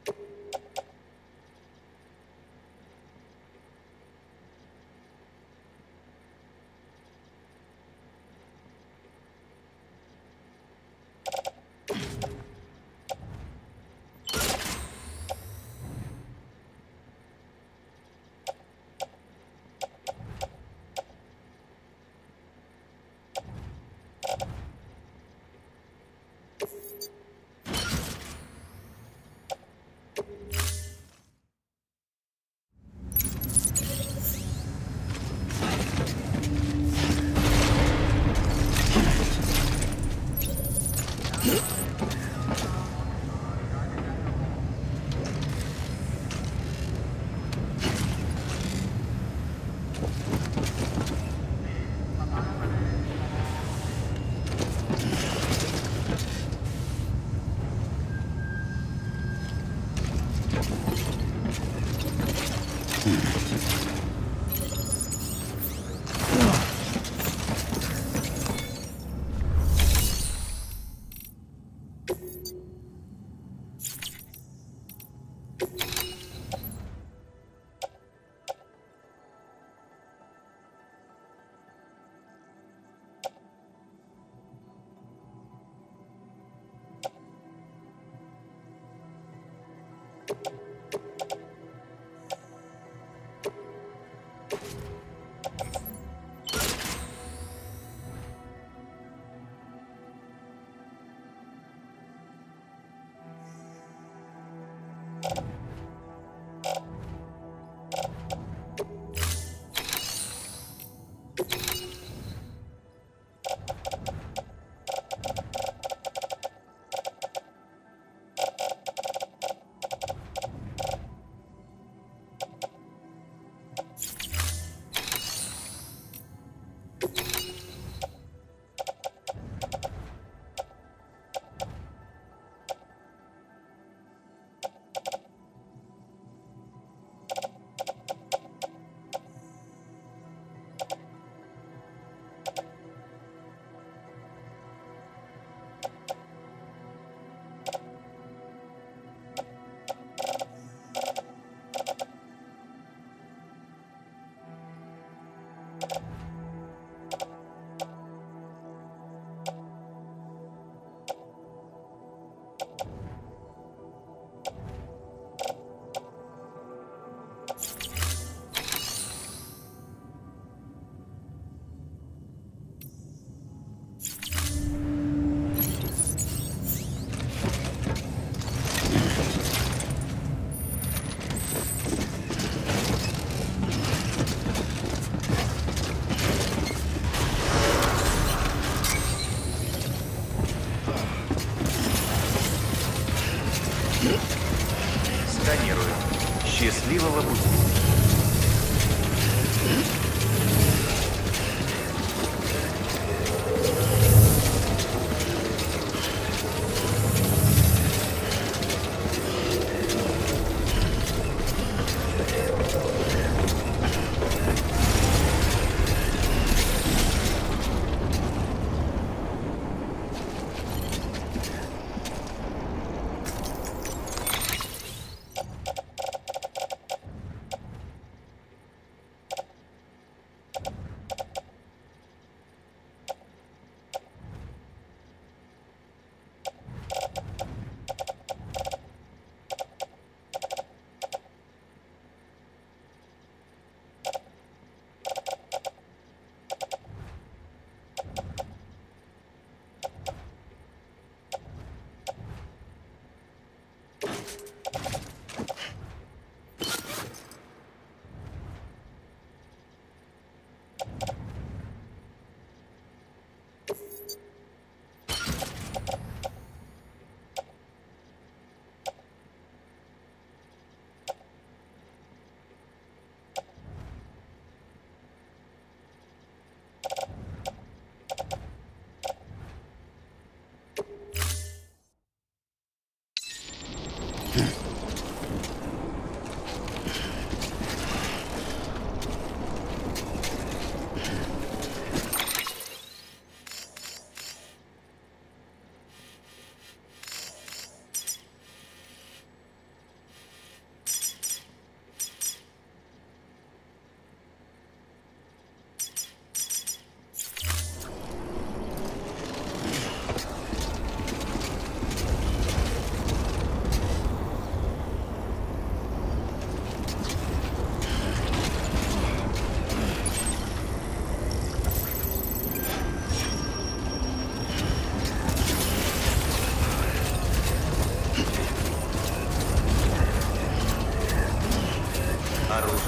Сканирую. Счастливого пути.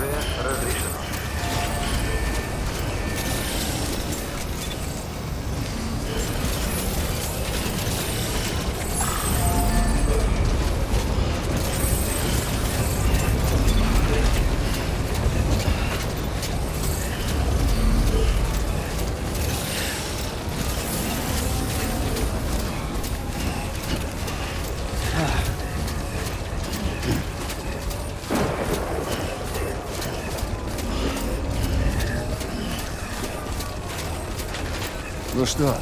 оружия разрешено. Ну что?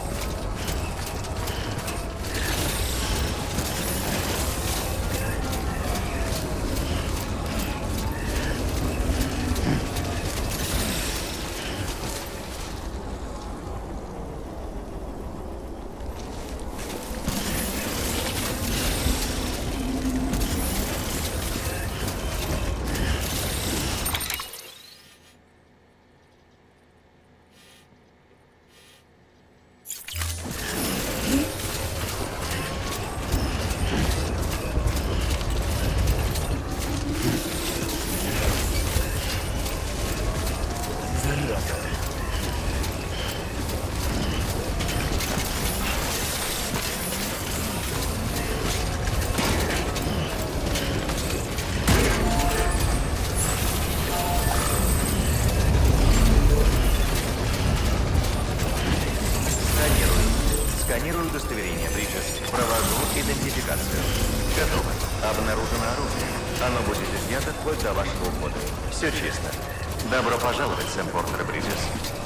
Сканирую удостоверение, Бриджес. Провожу идентификацию. Готово. Обнаружено оружие. Оно будет изъято вплоть до вашего ухода. Все чисто. Добро пожаловать, Сэм Портер, Бриджес.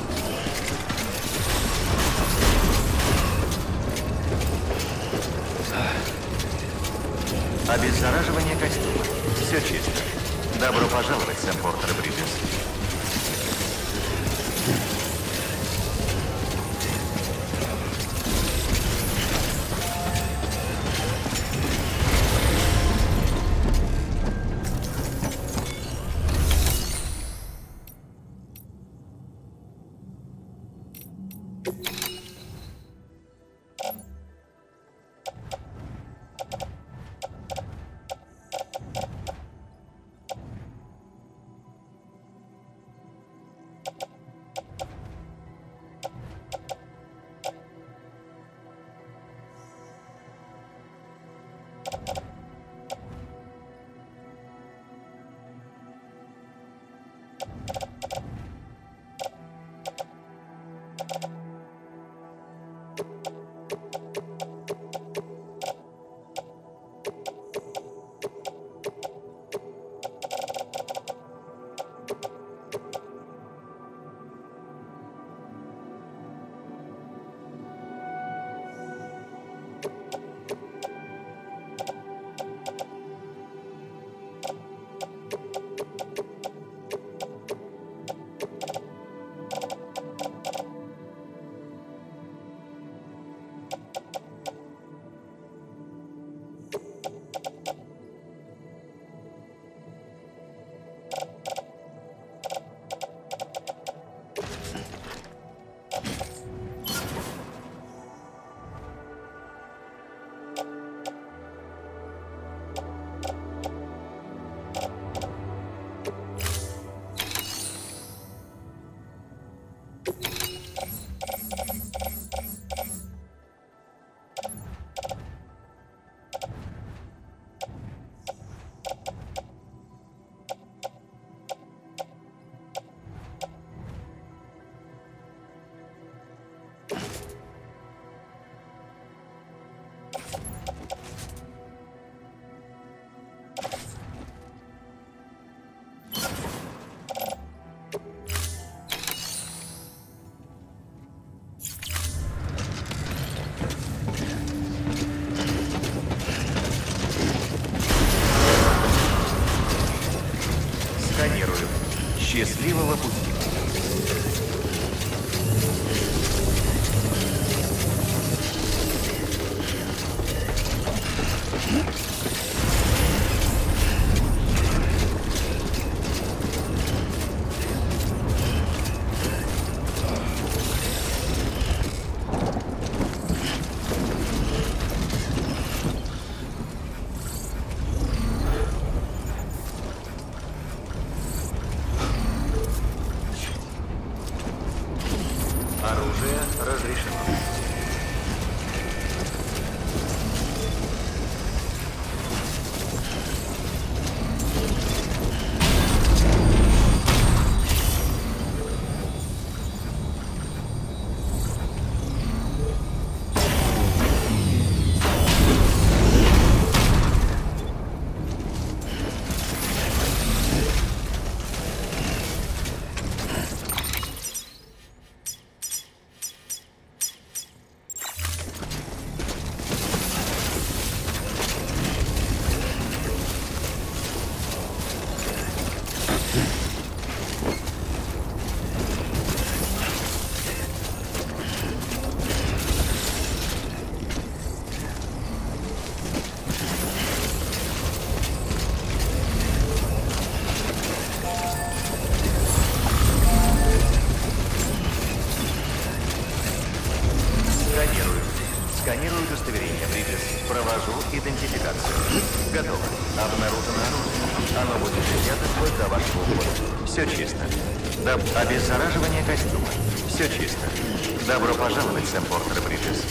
Обеззараживание костюма. Все чисто. Добро пожаловать, Сэм Портер, Бриджес. Сканирую. Счастливого пути. Обнаружено оружие. Оно будет изъято вплоть до вашего ухода. Все чисто. Доб... Обеззараживание костюма. Все чисто. Добро пожаловать, Сэм Портер Бриджес.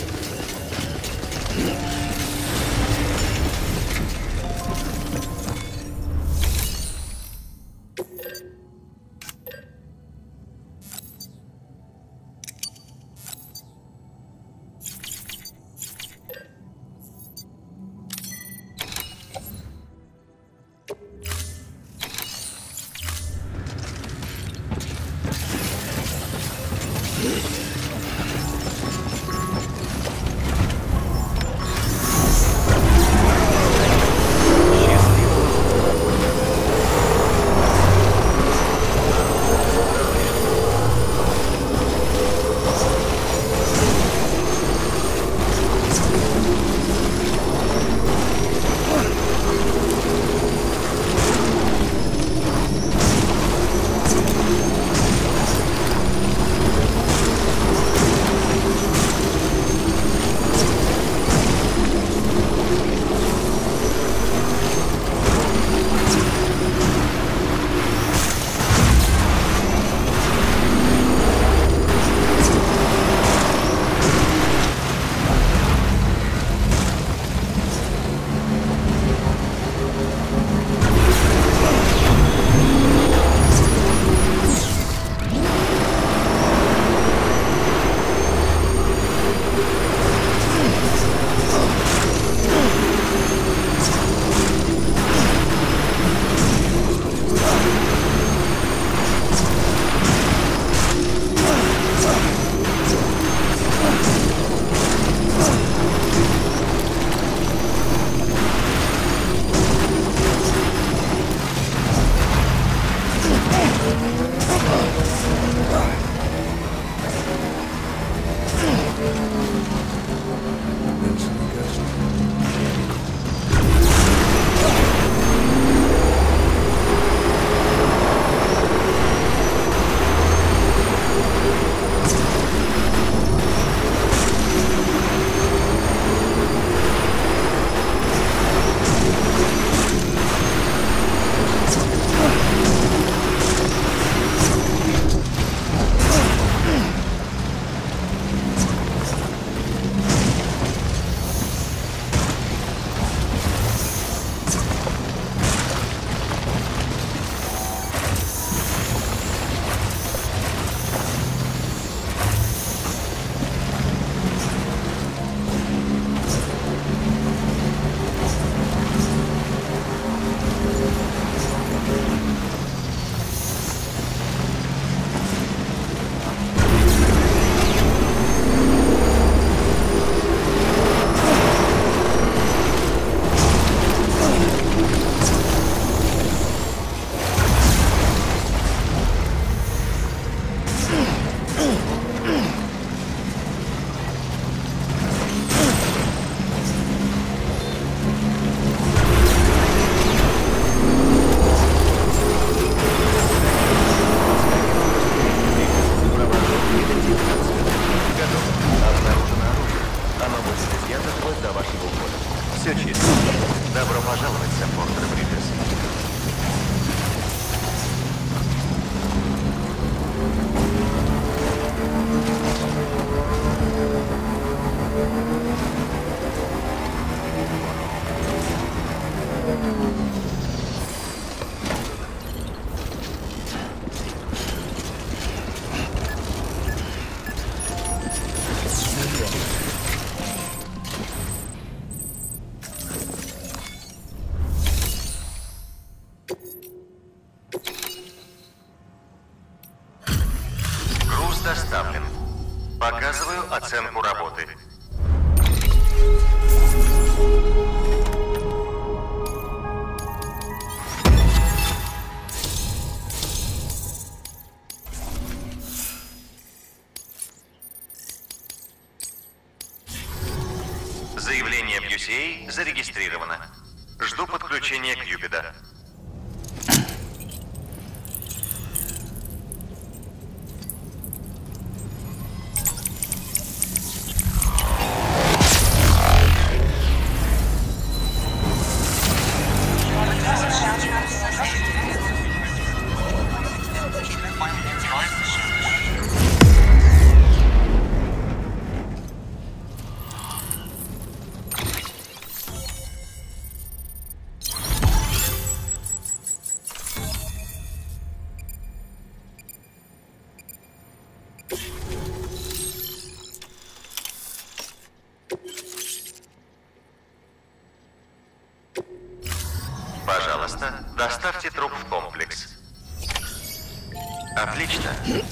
Доставлен. Показываю оценку работы. Заявление в ю си эй зарегистрировано. Жду подключения к Юпида. Пожалуйста, доставьте труп в комплекс. Отлично.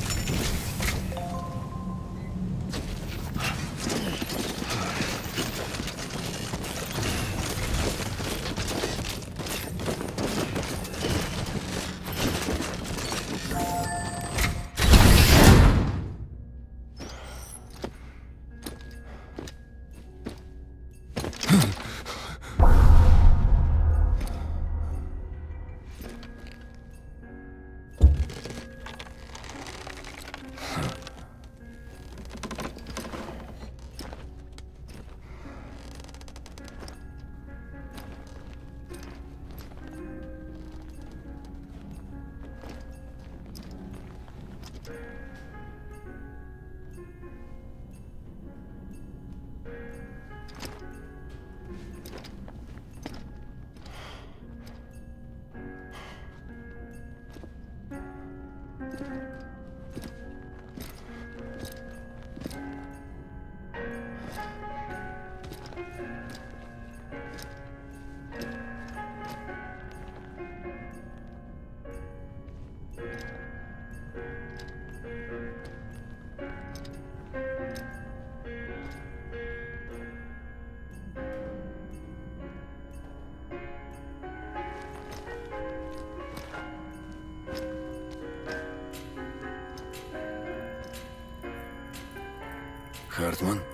Хартман?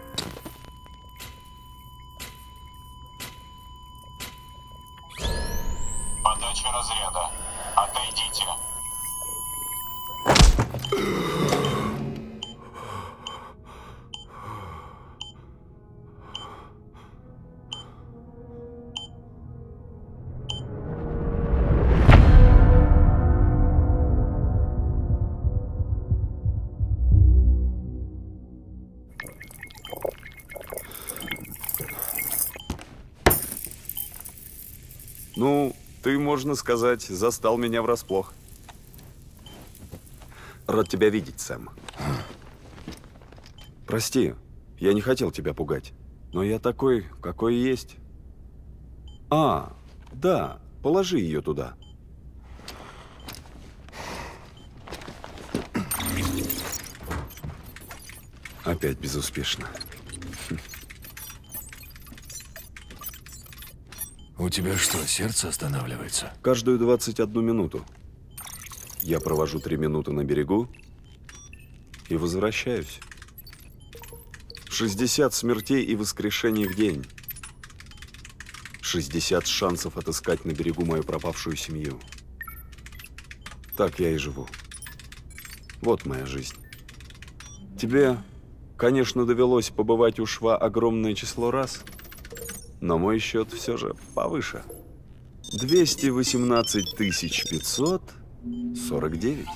Подача разряда. Отойдите. Ну, ты, можно сказать, застал меня врасплох. Рад тебя видеть, Сэм. Прости, я не хотел тебя пугать, но я такой, какой есть. А, да, положи ее туда. Опять безуспешно. У тебя что, сердце останавливается? Каждую двадцать одну минуту. Я провожу три минуты на берегу и возвращаюсь. шестьдесят смертей и воскрешений в день. шестьдесят шансов отыскать на берегу мою пропавшую семью. Так я и живу. Вот моя жизнь. Тебе, конечно, довелось побывать у шва огромное число раз, но мой счет все же повыше. двести восемнадцать тысяч пятьсот сорок девять.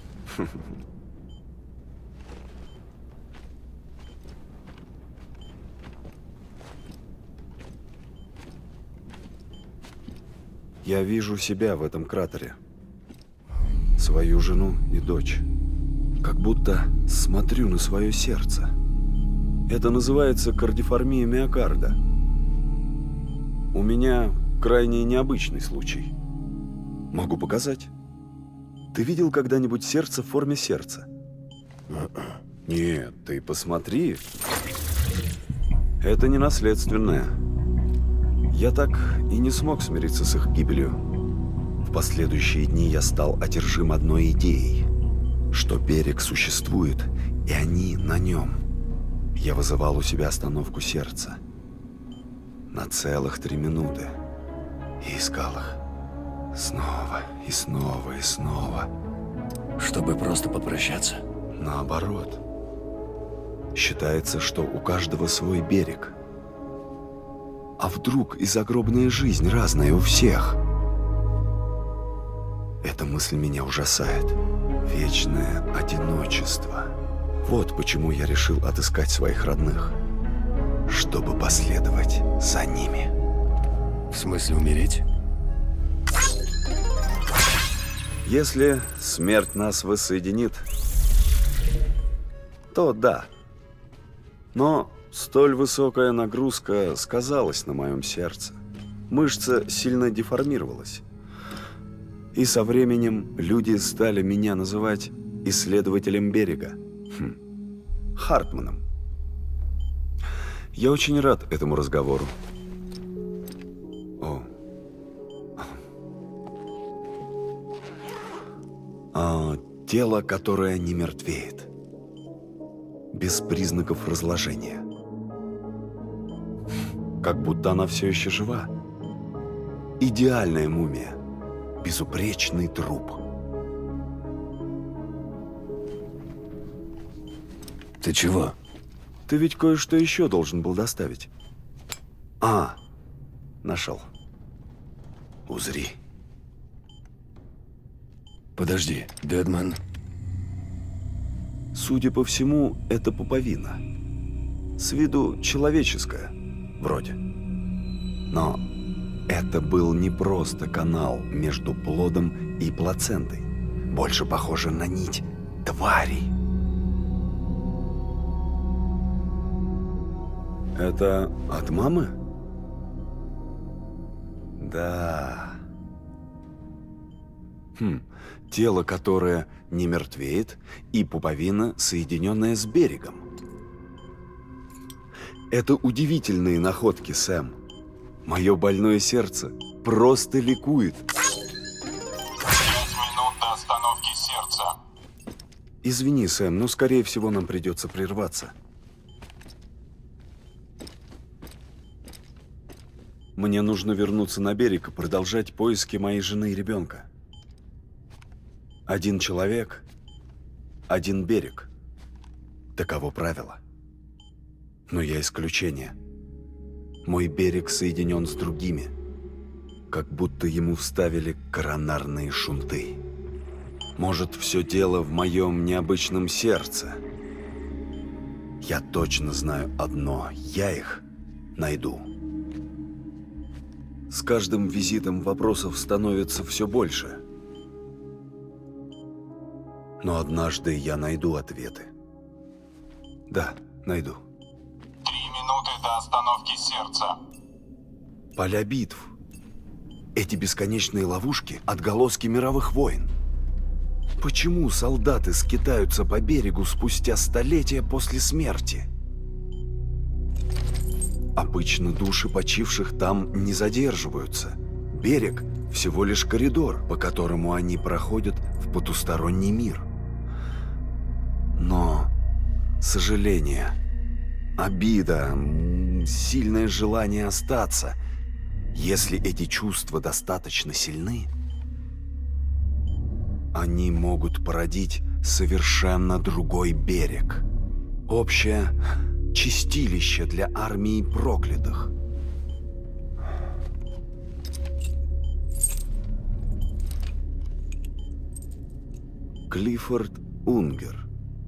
Я вижу себя в этом кратере. Свою жену и дочь. Как будто смотрю на свое сердце. Это называется кардиформия миокарда. У меня крайне необычный случай. Могу показать. Ты видел когда-нибудь сердце в форме сердца? Нет, ты посмотри. Это не наследственное. Я так и не смог смириться с их гибелью. В последующие дни я стал одержим одной идеей, что берег существует, и они на нем. Я вызывал у себя остановку сердца на целых три минуты и искал их снова и снова и снова. Чтобы просто попрощаться? Наоборот. Считается, что у каждого свой берег. А вдруг и загробная жизнь разная у всех? Эта мысль меня ужасает. Вечное одиночество. Вот почему я решил отыскать своих родных, чтобы последовать за ними. В смысле умереть? Если смерть нас воссоединит, то да. Но столь высокая нагрузка сказалась на моем сердце. Мышца сильно деформировалась. И со временем люди стали меня называть исследователем берега. Хм. Хартманом. Я очень рад этому разговору. О. А, тело, которое не мертвеет. Без признаков разложения. Как будто она все еще жива. Идеальная мумия. Безупречный труп. Ты чего? Ты ведь кое-что еще должен был доставить. А, нашел. Узри. Подожди, Дедман. Судя по всему, это пуповина. С виду человеческая, вроде. Но это был не просто канал между плодом и плацентой. Больше похоже на нить тварей. Это от мамы? Да. Хм. Тело, которое не мертвеет, и пуповина, соединенная с берегом. Это удивительные находки, Сэм. Мое больное сердце просто ликует. Пять минут до остановки сердца. Извини, Сэм, но скорее всего нам придется прерваться. Мне нужно вернуться на берег и продолжать поиски моей жены и ребенка. Один человек, один берег. Таково правило. Но я исключение. Мой берег соединен с другими, как будто ему вставили коронарные шунты. Может, все дело в моем необычном сердце. Я точно знаю одно: я их найду. С каждым визитом вопросов становится все больше. Но однажды я найду ответы. Да, найду. Три минуты до остановки сердца. Поля битв. Эти бесконечные ловушки — отголоски мировых войн. Почему солдаты скитаются по берегу спустя столетия после смерти? Обычно души почивших там не задерживаются. Берег — всего лишь коридор, по которому они проходят в потусторонний мир. Но сожаление, обида, сильное желание остаться, если эти чувства достаточно сильны, они могут породить совершенно другой берег. Общее чистилище для армии проклятых. Клиффорд Унгер.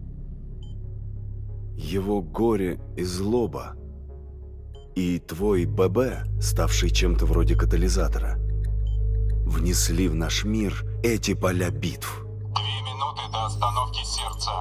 Его горе и злоба, и твой ББ, ставший чем-то вроде катализатора, внесли в наш мир эти поля битв. Две минуты до остановки сердца.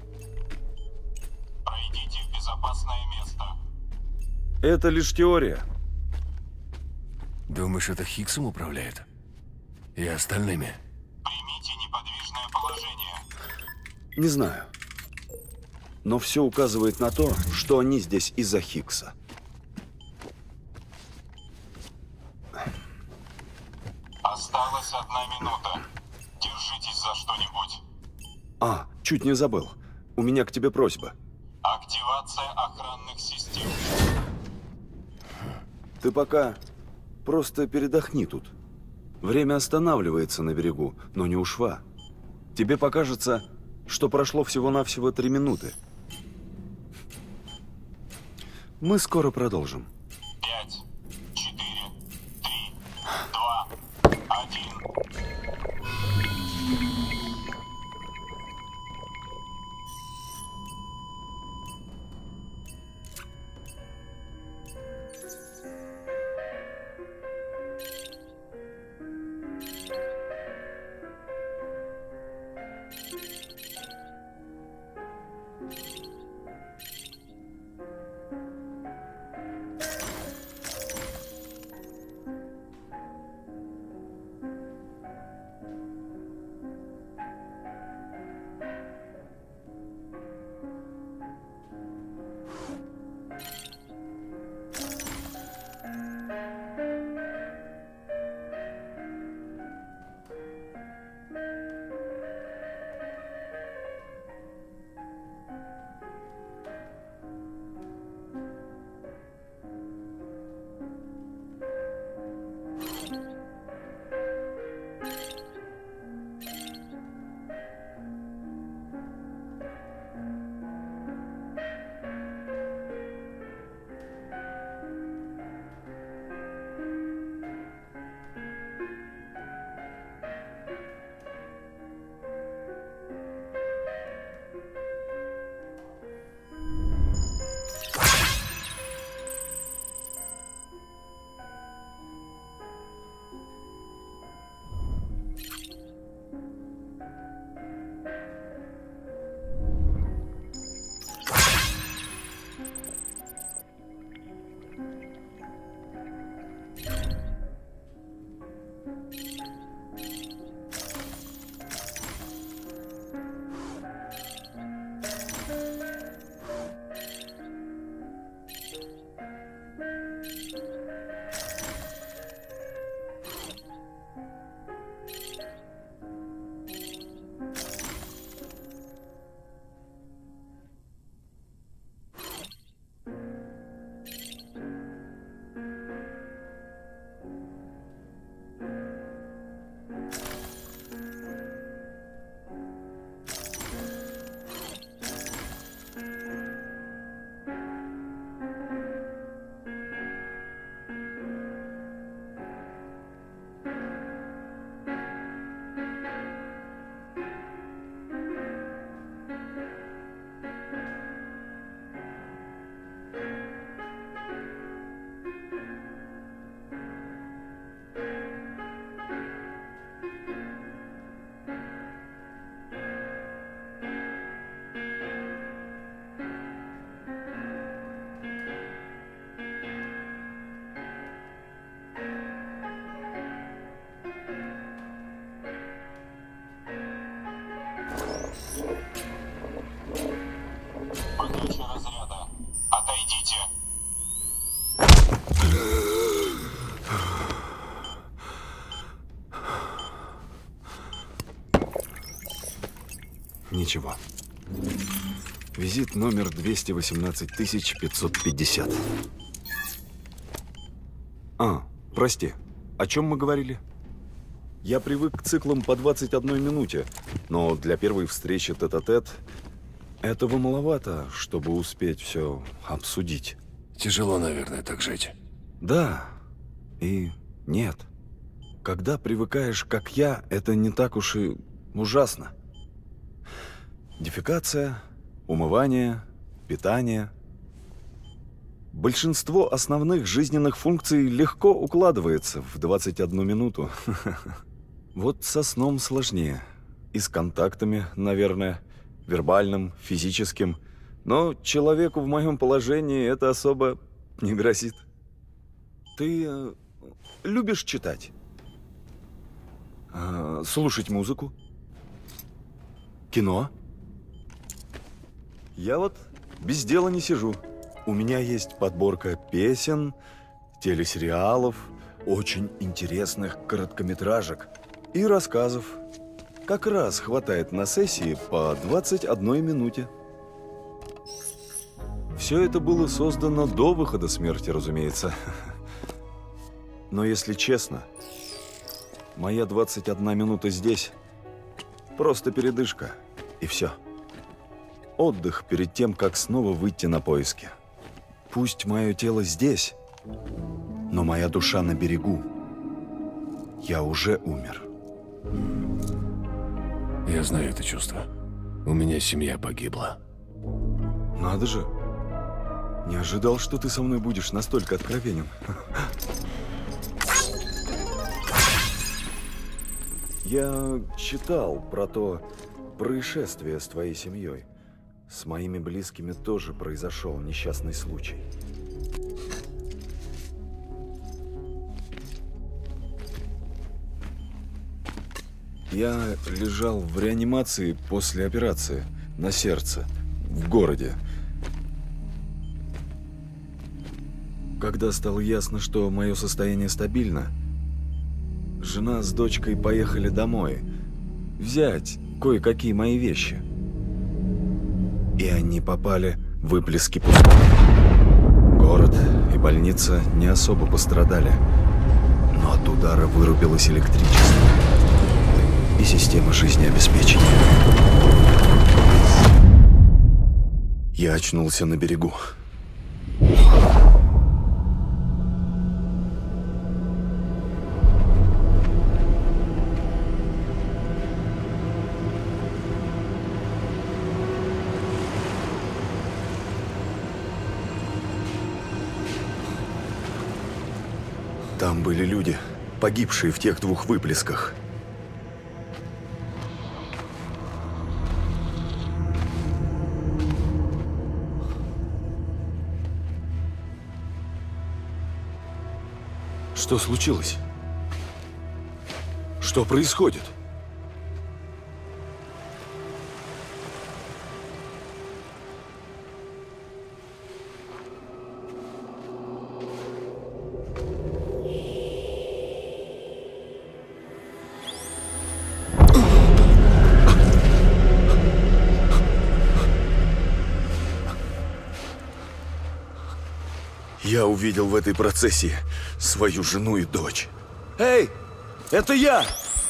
Пройдите в безопасное место. Это лишь теория. Думаешь, это Хиксом управляет? И остальными? Примите неподвижное положение. Не знаю. Но все указывает на то, что они здесь из-за Хикса. Осталась одна минута. Держитесь за что-нибудь. А, чуть не забыл. У меня к тебе просьба. Активация охранных систем. Ты пока просто передохни тут. Время останавливается на берегу, но не у шва. Тебе покажется, что прошло всего-навсего три минуты. Мы скоро продолжим. Пять, четыре, три, два, один. Ничего. Визит номер двести восемнадцать тысяч пятьсот пятьдесят. А, прости. О чем мы говорили? Я привык к циклам по двадцать одной минуте, но для первой встречи тет-а-тет этого маловато, чтобы успеть все обсудить. Тяжело, наверное, так жить. Да и нет. Когда привыкаешь, как я, это не так уж и ужасно. Дефекация, умывание, питание. Большинство основных жизненных функций легко укладывается в двадцать одну минуту. Вот со сном сложнее. И с контактами, наверное, вербальным, физическим. Но человеку в моем положении это особо не грозит. Ты э, любишь читать? Э, слушать музыку? Кино? Я вот без дела не сижу. У меня есть подборка песен, телесериалов, очень интересных короткометражек и рассказов. Как раз хватает на сессии по двадцать одной минуте. Все это было создано до выхода смерти, разумеется. Но если честно, моя двадцать одна минута здесь просто передышка, и все. Отдых перед тем, как снова выйти на поиски. Пусть мое тело здесь, но моя душа на берегу. Я уже умер. Я знаю это чувство. У меня семья погибла. Надо же. Не ожидал, что ты со мной будешь настолько откровенен. Я читал про то происшествие с твоей семьей. С моими близкими тоже произошел несчастный случай. Я лежал в реанимации после операции на сердце в городе. Когда стало ясно, что мое состояние стабильно, жена с дочкой поехали домой взять кое-какие мои вещи. И они попали в выплески пустоты. Город и больница не особо пострадали, но от удара вырубилось электричество и система жизнеобеспечения. Я очнулся на берегу. Там были люди, погибшие в тех двух выплесках. Что случилось? Что происходит? Я увидел в этой процессии свою жену и дочь. Эй, это я!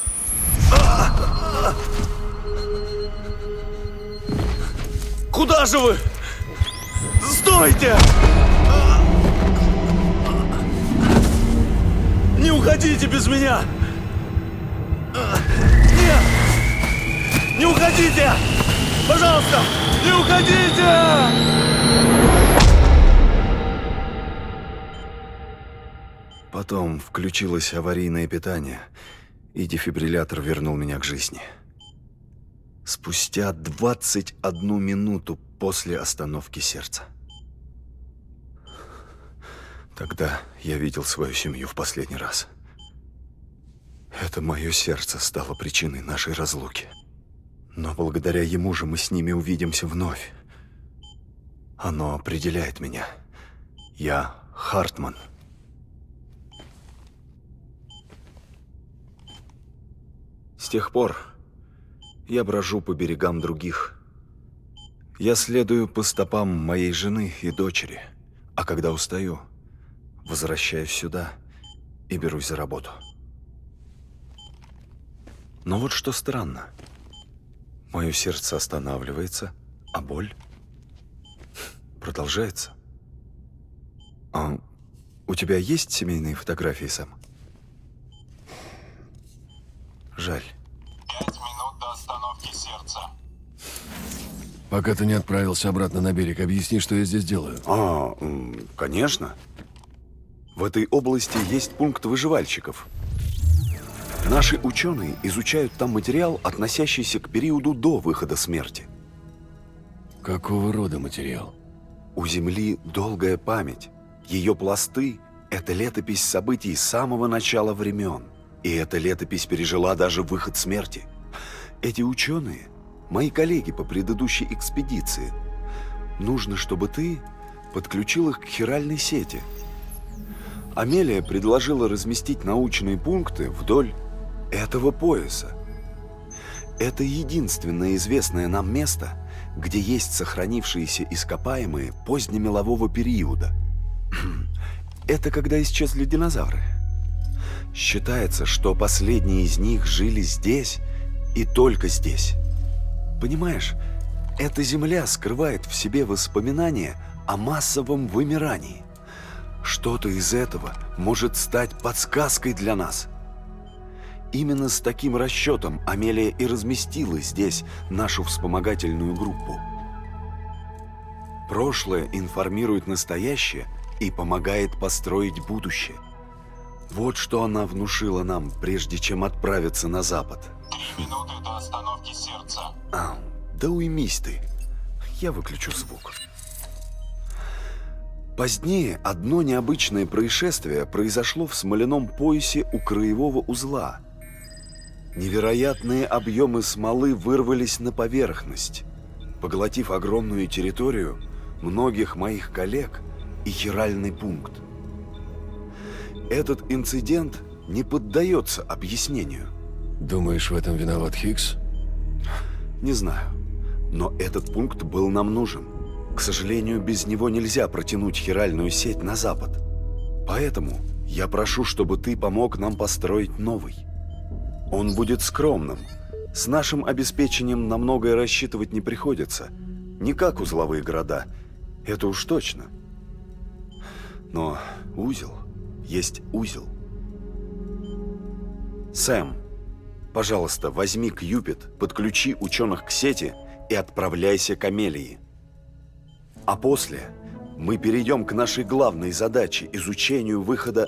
Куда же вы? Стойте! Не уходите без меня! Нет! Не уходите! Пожалуйста, не уходите! Потом включилось аварийное питание, и дефибриллятор вернул меня к жизни. Спустя двадцать одну минуту после остановки сердца. Тогда я видел свою семью в последний раз. Это мое сердце стало причиной нашей разлуки. Но благодаря ему же мы с ними увидимся вновь. Оно определяет меня. Я Хартман. С тех пор Я брожу по берегам других. Я следую по стопам моей жены и дочери, а когда устаю, возвращаюсь сюда и берусь за работу. Но вот что странно. Мое сердце останавливается, а боль продолжается. А у тебя есть семейные фотографии, Сэм? Жаль. Пять минут до остановки сердца. Пока ты не отправился обратно на берег, объясни, что я здесь делаю. А, конечно. В этой области есть пункт выживальщиков. Наши ученые изучают там материал, относящийся к периоду до выхода смерти. Какого рода материал? У Земли долгая память. Ее пласты – это летопись событий с самого начала времен. И эта летопись пережила даже выход смерти. Эти ученые – мои коллеги по предыдущей экспедиции. Нужно, чтобы ты подключил их к хиральной сети. Амелия предложила разместить научные пункты вдоль этого пояса. Это единственное известное нам место, где есть сохранившиеся ископаемые позднемелового периода. Это когда исчезли динозавры. Считается, что последние из них жили здесь и только здесь. Понимаешь, эта земля скрывает в себе воспоминания о массовом вымирании. Что-то из этого может стать подсказкой для нас. Именно с таким расчетом Амелия и разместила здесь нашу вспомогательную группу. Прошлое информирует настоящее и помогает построить будущее. Вот что она внушила нам, прежде чем отправиться на запад. Три минуты до остановки сердца. А, да уймись ты. Я выключу звук. Позднее одно необычное происшествие произошло в смоляном поясе у краевого узла. Невероятные объемы смолы вырвались на поверхность, поглотив огромную территорию многих моих коллег и хиральный пункт. Этот инцидент не поддается объяснению. Думаешь, в этом виноват Хиггс? Не знаю, но этот пункт был нам нужен. К сожалению, без него нельзя протянуть хиральную сеть на запад. Поэтому я прошу, чтобы ты помог нам построить новый. Он будет скромным. С нашим обеспечением на многое рассчитывать не приходится. Не как узловые города, это уж точно. Но узел есть узел. Сэм, пожалуйста, возьми Кьюпид, подключи ученых к сети и отправляйся к Амелии. А после мы перейдем к нашей главной задаче – изучению выхода...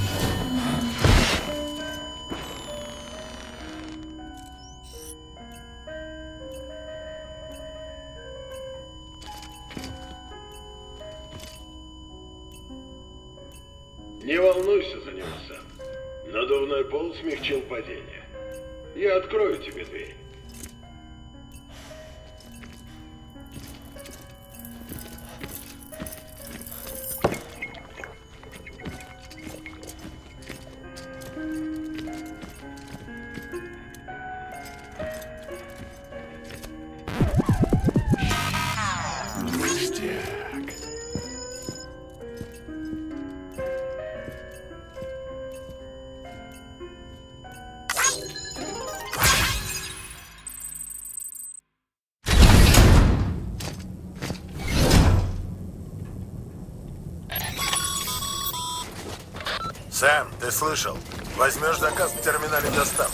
Не волнуйся за него, Сэм. Надувной пол смягчил падение. Я открою тебе дверь. Сэм, ты слышал? Возьмешь заказ в терминале доставки.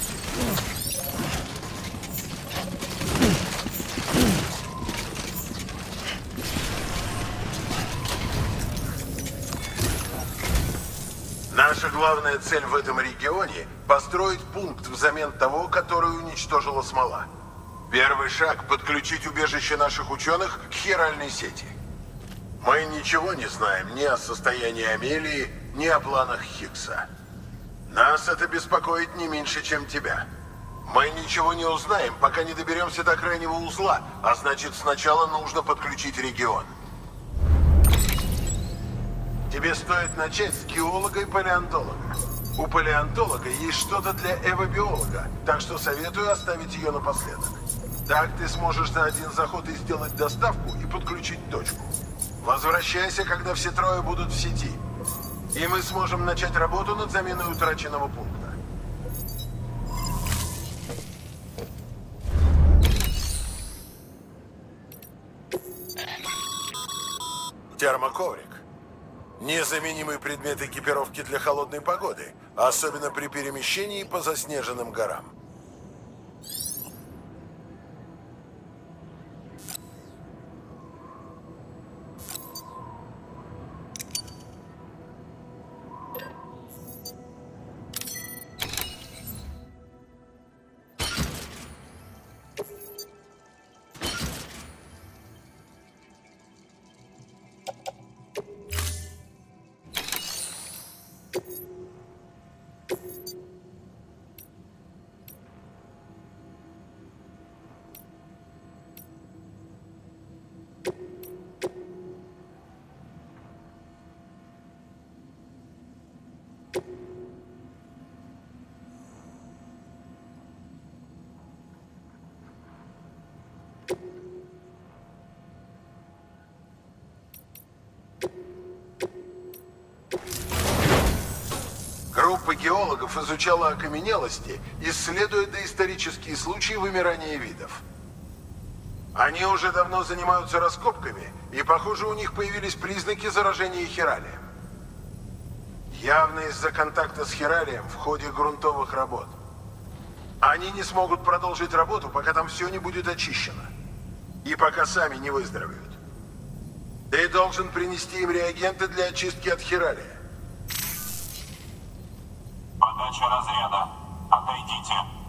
Наша главная цель в этом регионе – построить пункт взамен того, который уничтожила смола. Первый шаг – подключить убежище наших ученых к хиральной сети. Мы ничего не знаем ни о состоянии Амелии, ни о планах Хиггса. Нас это беспокоит не меньше, чем тебя. Мы ничего не узнаем, пока не доберемся до крайнего узла, а значит, сначала нужно подключить регион. Тебе стоит начать с геолога и палеонтолога. У палеонтолога есть что-то для эвобиолога, так что советую оставить ее напоследок. Так ты сможешь за один заход и сделать доставку и подключить точку. Возвращайся, когда все трое будут в сети. И мы сможем начать работу над заменой утраченного пункта. Термоковрик. Незаменимый предмет экипировки для холодной погоды, особенно при перемещении по заснеженным горам. Группа геологов изучала окаменелости, исследуя доисторические случаи вымирания видов. Они уже давно занимаются раскопками, и, похоже, у них появились признаки заражения хиралием. Явно из-за контакта с хиралием в ходе грунтовых работ. Они не смогут продолжить работу, пока там все не будет очищено. И пока сами не выздоровеют. Ты должен принести им реагенты для очистки от хиралия. Подача разряда. Отойдите.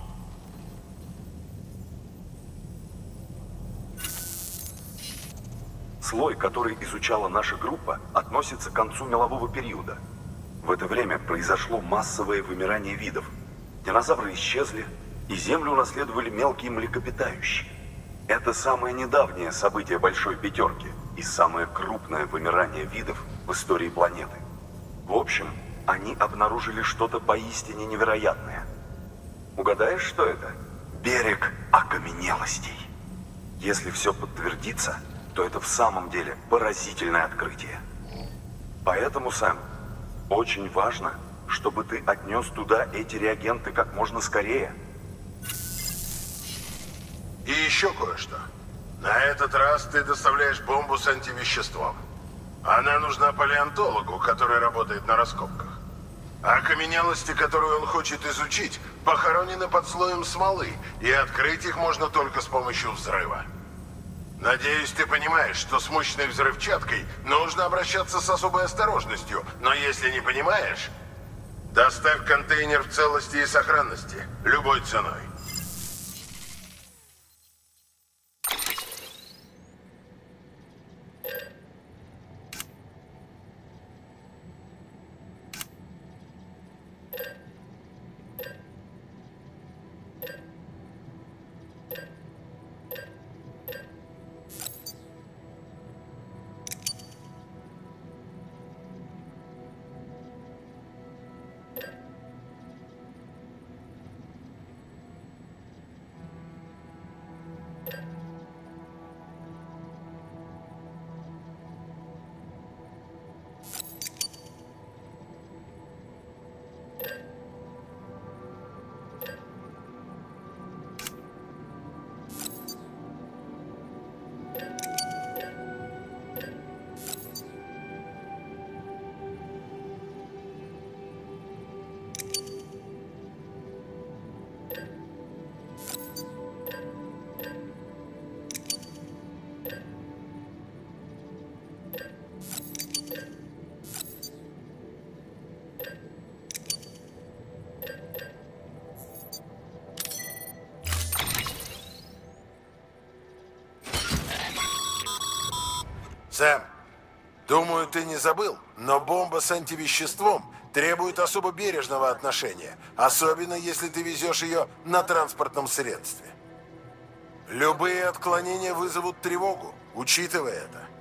Слой, который изучала наша группа, относится к концу мелового периода. В это время произошло массовое вымирание видов. Динозавры исчезли, и Землю унаследовали мелкие млекопитающие. Это самое недавнее событие Большой Пятерки и самое крупное вымирание видов в истории планеты. В общем, они обнаружили что-то поистине невероятное. Угадаешь, что это? Берег окаменелостей. Если все подтвердится, то это в самом деле поразительное открытие. Поэтому, Сэм, очень важно, чтобы ты отнес туда эти реагенты как можно скорее. И еще кое-что. На этот раз ты доставляешь бомбу с антивеществом. Она нужна палеонтологу, который работает на раскопках. А окаменелости, которые он хочет изучить, похоронены под слоем смолы, и открыть их можно только с помощью взрыва. Надеюсь, ты понимаешь, что с мощной взрывчаткой нужно обращаться с особой осторожностью, но если не понимаешь, доставь контейнер в целости и сохранности, любой ценой. Сэм, думаю, ты не забыл, но бомба с антивеществом требует особо бережного отношения, особенно если ты везешь ее на транспортном средстве. Любые отклонения вызовут тревогу, учитывая это.